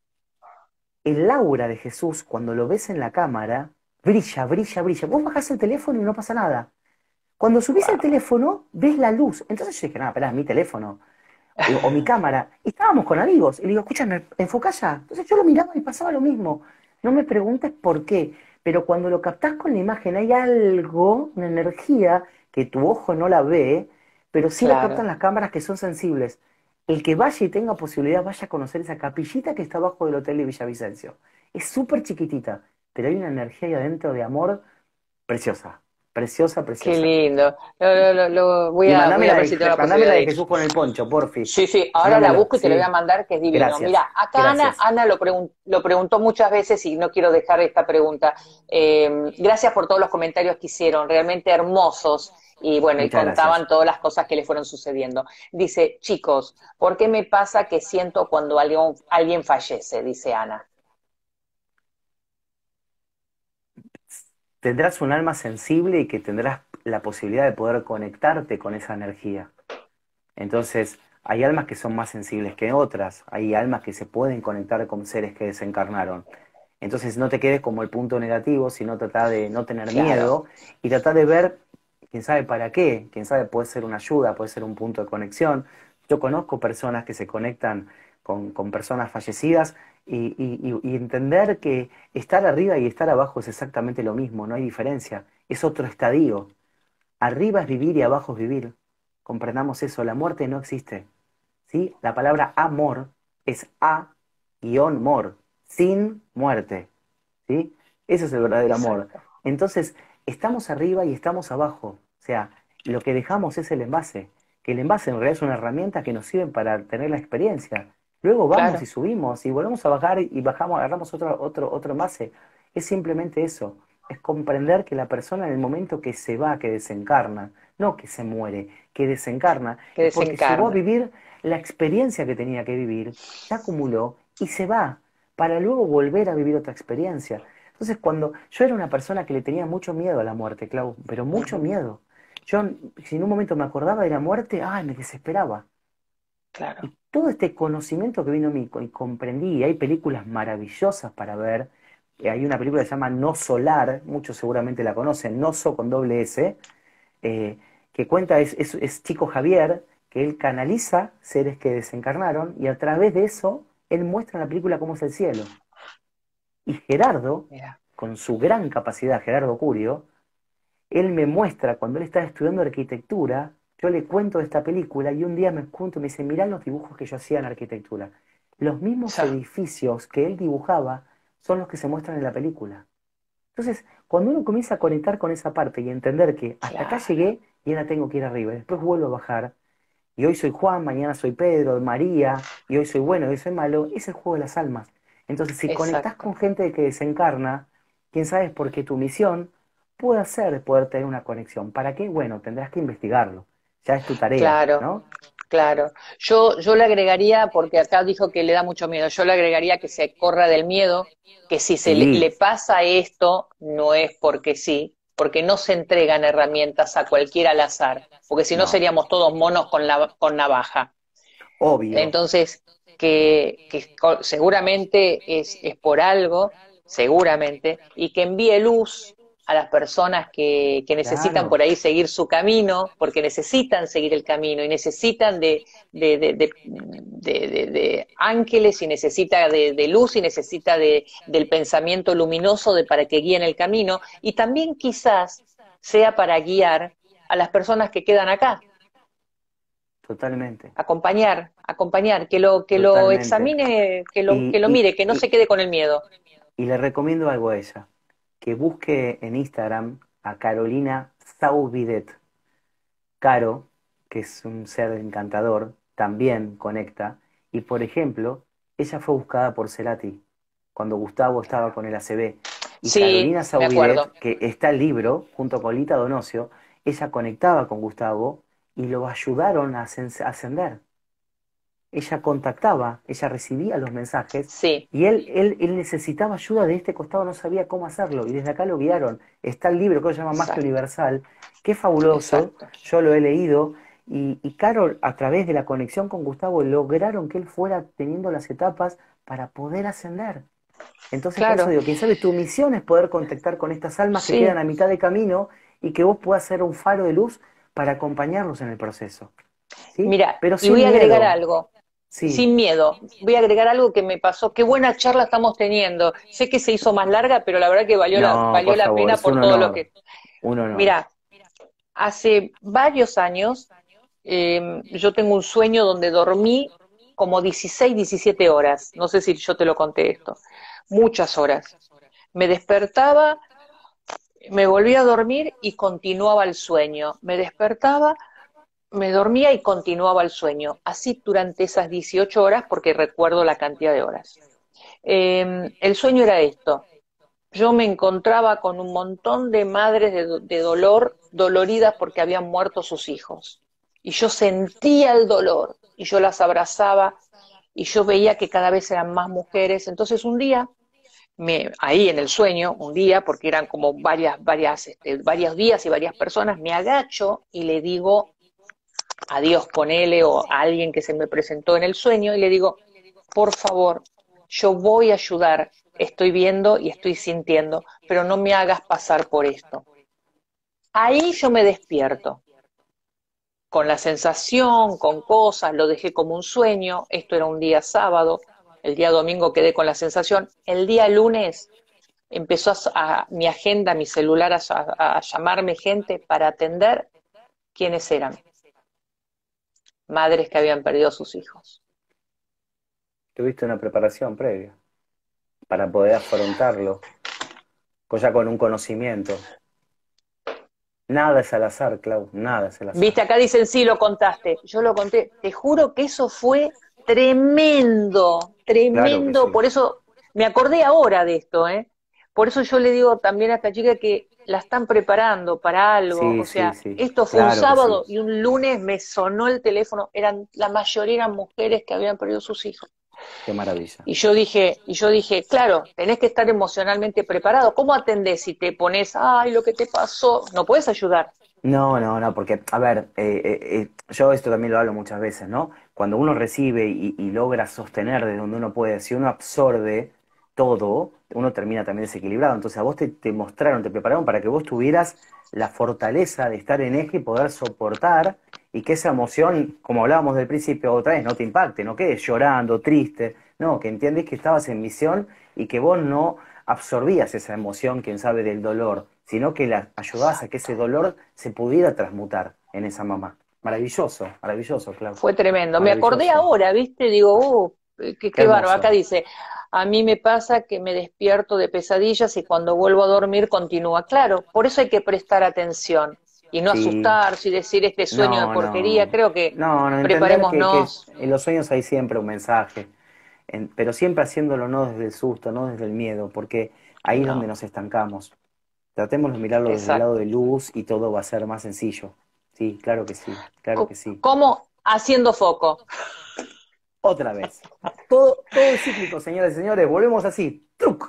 el aura de Jesús cuando lo ves en la cámara brilla, brilla, brilla. Vos bajás el teléfono y no pasa nada. Cuando subís el wow. teléfono, ves la luz. Entonces yo dije, no, espera, mi teléfono. O, o mi cámara. Y estábamos con amigos. Y le digo, escúchame, enfocá ya. Entonces yo lo miraba y pasaba lo mismo. No me preguntes por qué. Pero cuando lo captás con la imagen, hay algo, una energía que tu ojo no la ve, pero sí la captan Claro, las cámaras que son sensibles. El que vaya y tenga posibilidad, vaya a conocer esa capillita que está abajo del hotel de Villavicencio. Es súper chiquitita, pero hay una energía ahí adentro de amor preciosa. Preciosa, qué preciosa. lindo. Lo, lo- lo- lo- voy Y a, mandame voy a la ver de, si tengo la mandame la posibilidad de de ir. Jesús con el poncho, porfi. Sí, sí, ahora la Mándamelo, busco y te lo voy a sí. mandar, que es divino. Gracias, Mira, acá Ana, gracias. Ana lo, pregun- lo preguntó muchas veces y no quiero dejar esta pregunta. Eh, gracias por todos los comentarios que hicieron, realmente hermosos. Y bueno, y Muchas gracias. contaban todas las cosas que le fueron sucediendo. Dice, chicos, ¿por qué me pasa que siento cuando alguien, alguien fallece? Dice Ana. Tendrás un alma sensible y que tendrás la posibilidad de poder conectarte con esa energía. Entonces, hay almas que son más sensibles que otras, hay almas que se pueden conectar con seres que desencarnaron. Entonces, no te quedes como el punto negativo, sino trata de no tener Claro, miedo y trata de ver, quién sabe para qué, quién sabe puede ser una ayuda, puede ser un punto de conexión. Yo conozco personas que se conectan con, con personas fallecidas y, y- y- y entender que estar arriba y estar abajo es exactamente lo mismo, no hay diferencia, es otro estadio. Arriba es vivir y abajo es vivir. Comprendamos eso, la muerte no existe. ¿Sí? La palabra amor es a-mor, sin muerte. ¿Sí? Ese es el verdadero amor. exacto. Entonces, estamos arriba y estamos abajo. O sea, lo que dejamos es el envase, que el envase en realidad es una herramienta que nos sirve para tener la experiencia. Luego vamos y Claro, subimos y volvemos a bajar y bajamos, agarramos otro, otro, otro envase. Es simplemente eso. Es comprender que la persona en el momento que se va, que desencarna, no que se muere, que desencarna, que es porque llegó a desencarna. vivir la experiencia que tenía que vivir, ya acumuló y se va para luego volver a vivir otra experiencia. Entonces, cuando yo era una persona que le tenía mucho miedo a la muerte, Clau, pero mucho Ujú, miedo. Yo, si en un momento me acordaba de la muerte, ay, me desesperaba. claro. Y todo este conocimiento que vino a mí y comprendí, y hay películas maravillosas para ver. eh, Hay una película que se llama No Solar, muchos seguramente la conocen, Noso con doble S, eh, que cuenta, es, es, es Chico Javier, que él canaliza seres que desencarnaron y a través de eso, él muestra en la película cómo es el cielo. Y Gerardo, Mira, con su gran capacidad, Gerardo Curio, él me muestra, cuando él está estudiando arquitectura, yo le cuento de esta película y un día me junto y me dice, mirá los dibujos que yo hacía en arquitectura. Los mismos ya, edificios que él dibujaba son los que se muestran en la película. Entonces, cuando uno comienza a conectar con esa parte y entender que hasta acá claro, llegué y ahora tengo que ir arriba, y después vuelvo a bajar, y hoy soy Juan, mañana soy Pedro, María, y hoy soy bueno, y hoy soy malo, es el juego de las almas. Entonces, si conectás exacto. con gente que desencarna, quién sabe por qué tu misión puede ser poder tener una conexión. ¿Para qué? Bueno, tendrás que investigarlo. Ya es tu tarea, Claro, ¿no? claro. Yo, yo le agregaría, porque acá dijo que le da mucho miedo, yo le agregaría que se corra del miedo, que si se le, Sí, le pasa esto, no es porque sí, porque no se entregan herramientas a cualquiera al azar, porque si no no, seríamos todos monos con la, con navaja. obvio. Entonces, que, que co- seguramente es, es por algo, seguramente, y que envíe luz, a las personas que, que necesitan Claro, por ahí seguir su camino, porque necesitan seguir el camino y necesitan de, de, de, de, de, de- de ángeles y necesita de, de luz y necesita de, del pensamiento luminoso de, para que guíen el camino y también quizás sea para guiar a las personas que quedan acá, totalmente, acompañar, acompañar, que lo, que lo totalmente. examine, que lo, que Y, lo y, mire, que no se y, quede con el miedo. y le recomiendo algo a ella, que busque en Instagram a Carolina Sauvidet. Caro, que es un ser encantador, también conecta. Y por ejemplo, ella fue buscada por Cerati cuando Gustavo estaba con el A C B. Y Sí, Carolina me Sauvidet, acuerdo. que está el libro, junto con Lita Donocio, ella conectaba con Gustavo y lo ayudaron a ascen- a ascender. Ella contactaba, ella recibía los mensajes Sí, y él, él, él necesitaba ayuda de este costado, no sabía cómo hacerlo y desde acá lo guiaron. Está el libro que se llama Magia exacto, Universal, que es fabuloso, exacto. yo lo he leído y, y Carol, a través de la conexión con Gustavo, lograron que él fuera teniendo las etapas para poder ascender. Entonces, por eso Claro, digo, quién sabe, tu misión es poder contactar con estas almas que quedan sí. a mitad de camino y que vos puedas ser un faro de luz para acompañarlos en el proceso, ¿sí? Mira, Pero y sin voy a agregar miedo, algo, sí. sin miedo, voy a agregar algo que me pasó. Qué buena charla estamos teniendo. Sé que se hizo más larga, pero la verdad que valió la, No, valió por la favor, pena es por un todo lo honor, que... un honor. Mira, hace varios años eh, yo tengo un sueño donde dormí como dieciséis, diecisiete horas. No sé si yo te lo conté esto. Muchas horas. Me despertaba, me volvía a dormir y continuaba el sueño. Me despertaba, me dormía y continuaba el sueño. Así durante esas dieciocho horas porque recuerdo la cantidad de horas. Eh, el sueño era esto. Yo me encontraba con un montón de madres de, de dolor, doloridas porque habían muerto sus hijos. Y yo sentía el dolor y yo las abrazaba y yo veía que cada vez eran más mujeres. Entonces un día, me, ahí en el sueño, un día, porque eran como varias, varias, este, varios días y varias personas, me agacho y le digo a Dios, ponele, o a alguien que se me presentó en el sueño, y le digo, por favor, yo voy a ayudar, estoy viendo y estoy sintiendo, pero no me hagas pasar por esto. Ahí yo me despierto, con la sensación, con cosas, lo dejé como un sueño, esto era un día sábado, el día domingo quedé con la sensación, el día lunes empezó a, a mi agenda, mi celular a, a, a llamarme gente para atender quiénes eran, madres que habían perdido a sus hijos. Tuviste una preparación previa para poder afrontarlo, pues ya con un conocimiento. Nada es al azar, Clau, nada es al azar. Viste, acá dicen, sí, lo contaste. Yo lo conté. Te juro que eso fue tremendo, Claro que tremendo. sí. Por eso me acordé ahora de esto, ¿eh? Por eso yo le digo también a esta chica que la están preparando para algo. Sí, O sí, sea, sí, esto fue un claro que sí. sábado y un lunes me sonó el teléfono. Eran, la mayoría eran mujeres que habían perdido sus hijos. Qué maravilla. Y yo dije, y yo dije, claro, tenés que estar emocionalmente preparado. ¿Cómo atendés si te pones, ay, lo que te pasó? No puedes ayudar. No, no, no, porque, a ver, eh, eh, eh, yo esto también lo hablo muchas veces, ¿no? Cuando uno recibe y, y logra sostener de donde uno puede, si uno absorbe todo, uno termina también desequilibrado. Entonces a vos te, te mostraron, te prepararon para que vos tuvieras la fortaleza de estar en eje y poder soportar y que esa emoción, como hablábamos del principio otra vez, no te impacte, no quedes llorando, triste, no, que entiendes que estabas en misión y que vos no absorbías esa emoción, quién sabe, del dolor, sino que la ayudabas a que ese dolor se pudiera transmutar en esa mamá. Maravilloso, maravilloso, Clau. Fue tremendo. Me acordé Maravilloso. ahora, ¿viste? Digo, uh, qué, Qué qué bárbaro. Acá hermoso. dice, a mí me pasa que me despierto de pesadillas y cuando vuelvo a dormir continúa. Claro, por eso hay que prestar atención y no Sí, asustarse y decir este sueño de no, porquería. no. Creo que No, no, entender que, que preparémonos. en los sueños hay siempre un mensaje, en- pero siempre haciéndolo no desde el susto, no desde el miedo, porque ahí es donde No, nos estancamos. Tratemos de mirarlo desde el lado exacto. de luz y todo va a ser más sencillo. Sí, claro que sí, claro que Co- sí. ¿Cómo? Haciendo foco. Otra vez. Todo, todo es cíclico, señoras y señores. Volvemos así. ¡Truc!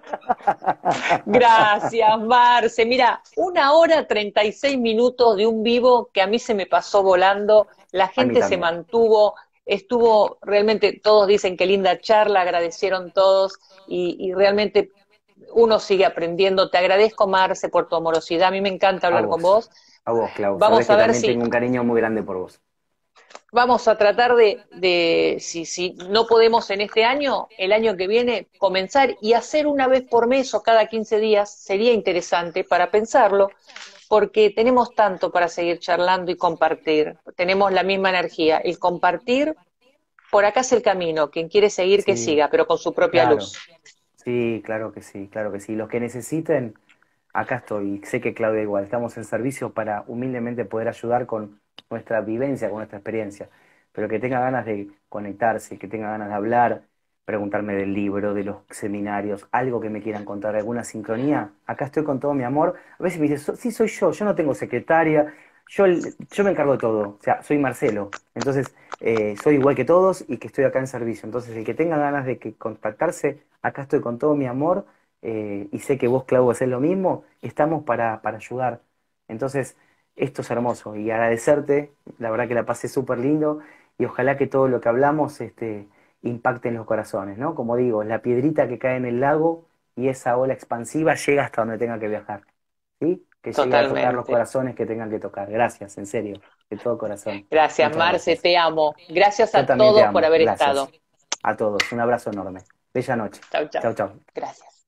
Gracias, Marce. Mira, una hora treinta y seis minutos de un vivo que a mí se me pasó volando. La A mí gente se también. mantuvo, estuvo realmente, todos dicen qué linda charla, agradecieron todos y, y realmente uno sigue aprendiendo. Te agradezco, Marce, por tu amorosidad. A mí me encanta A hablar con vos. vos, a vos, Clau. Vamos Sabés a que ver también si tengo un cariño muy grande por vos. vamos a tratar de, de si, si no podemos en este año, el año que viene, comenzar y hacer una vez por mes o cada quince días. Sería interesante para pensarlo, porque tenemos tanto para seguir charlando y compartir. Tenemos la misma energía. El compartir, por acá es el camino. Quien quiere seguir, que Sí, siga, pero con su propia claro. luz. Sí, claro que sí, claro que sí. Los que necesiten, acá estoy. Sé que Claudia igual. Estamos en servicio para humildemente poder ayudar con nuestra vivencia, con nuestra experiencia. Pero que tenga ganas de conectarse, que tenga ganas de hablar, preguntarme del libro, de los seminarios, algo que me quieran contar, alguna sincronía, acá estoy con todo mi amor. A veces me dice, "So- sí, soy yo, yo no tengo secretaria, yo, yo me encargo de todo, o sea, soy Marcelo. Entonces, eh, soy igual que todos y que estoy acá en servicio. Entonces, el que tenga ganas de que contactarse, acá estoy con todo mi amor, eh, y sé que vos, Clau, haces lo mismo, estamos para, para ayudar. Entonces, esto es hermoso y agradecerte, la verdad que la pasé súper lindo y ojalá que todo lo que hablamos este, impacte en los corazones, ¿no? Como digo, la piedrita que cae en el lago y esa ola expansiva llega hasta donde tenga que viajar, ¿sí? Que llegue a tocar los Totalmente. corazones que tengan que tocar. Gracias, en serio, de todo corazón. Gracias, Muchas Marce, gracias. te amo. Gracias Yo a también te todos por amo. haber estado. Gracias a todos. Un abrazo enorme. Bella noche. Chau, chau. Chau, chau. Gracias.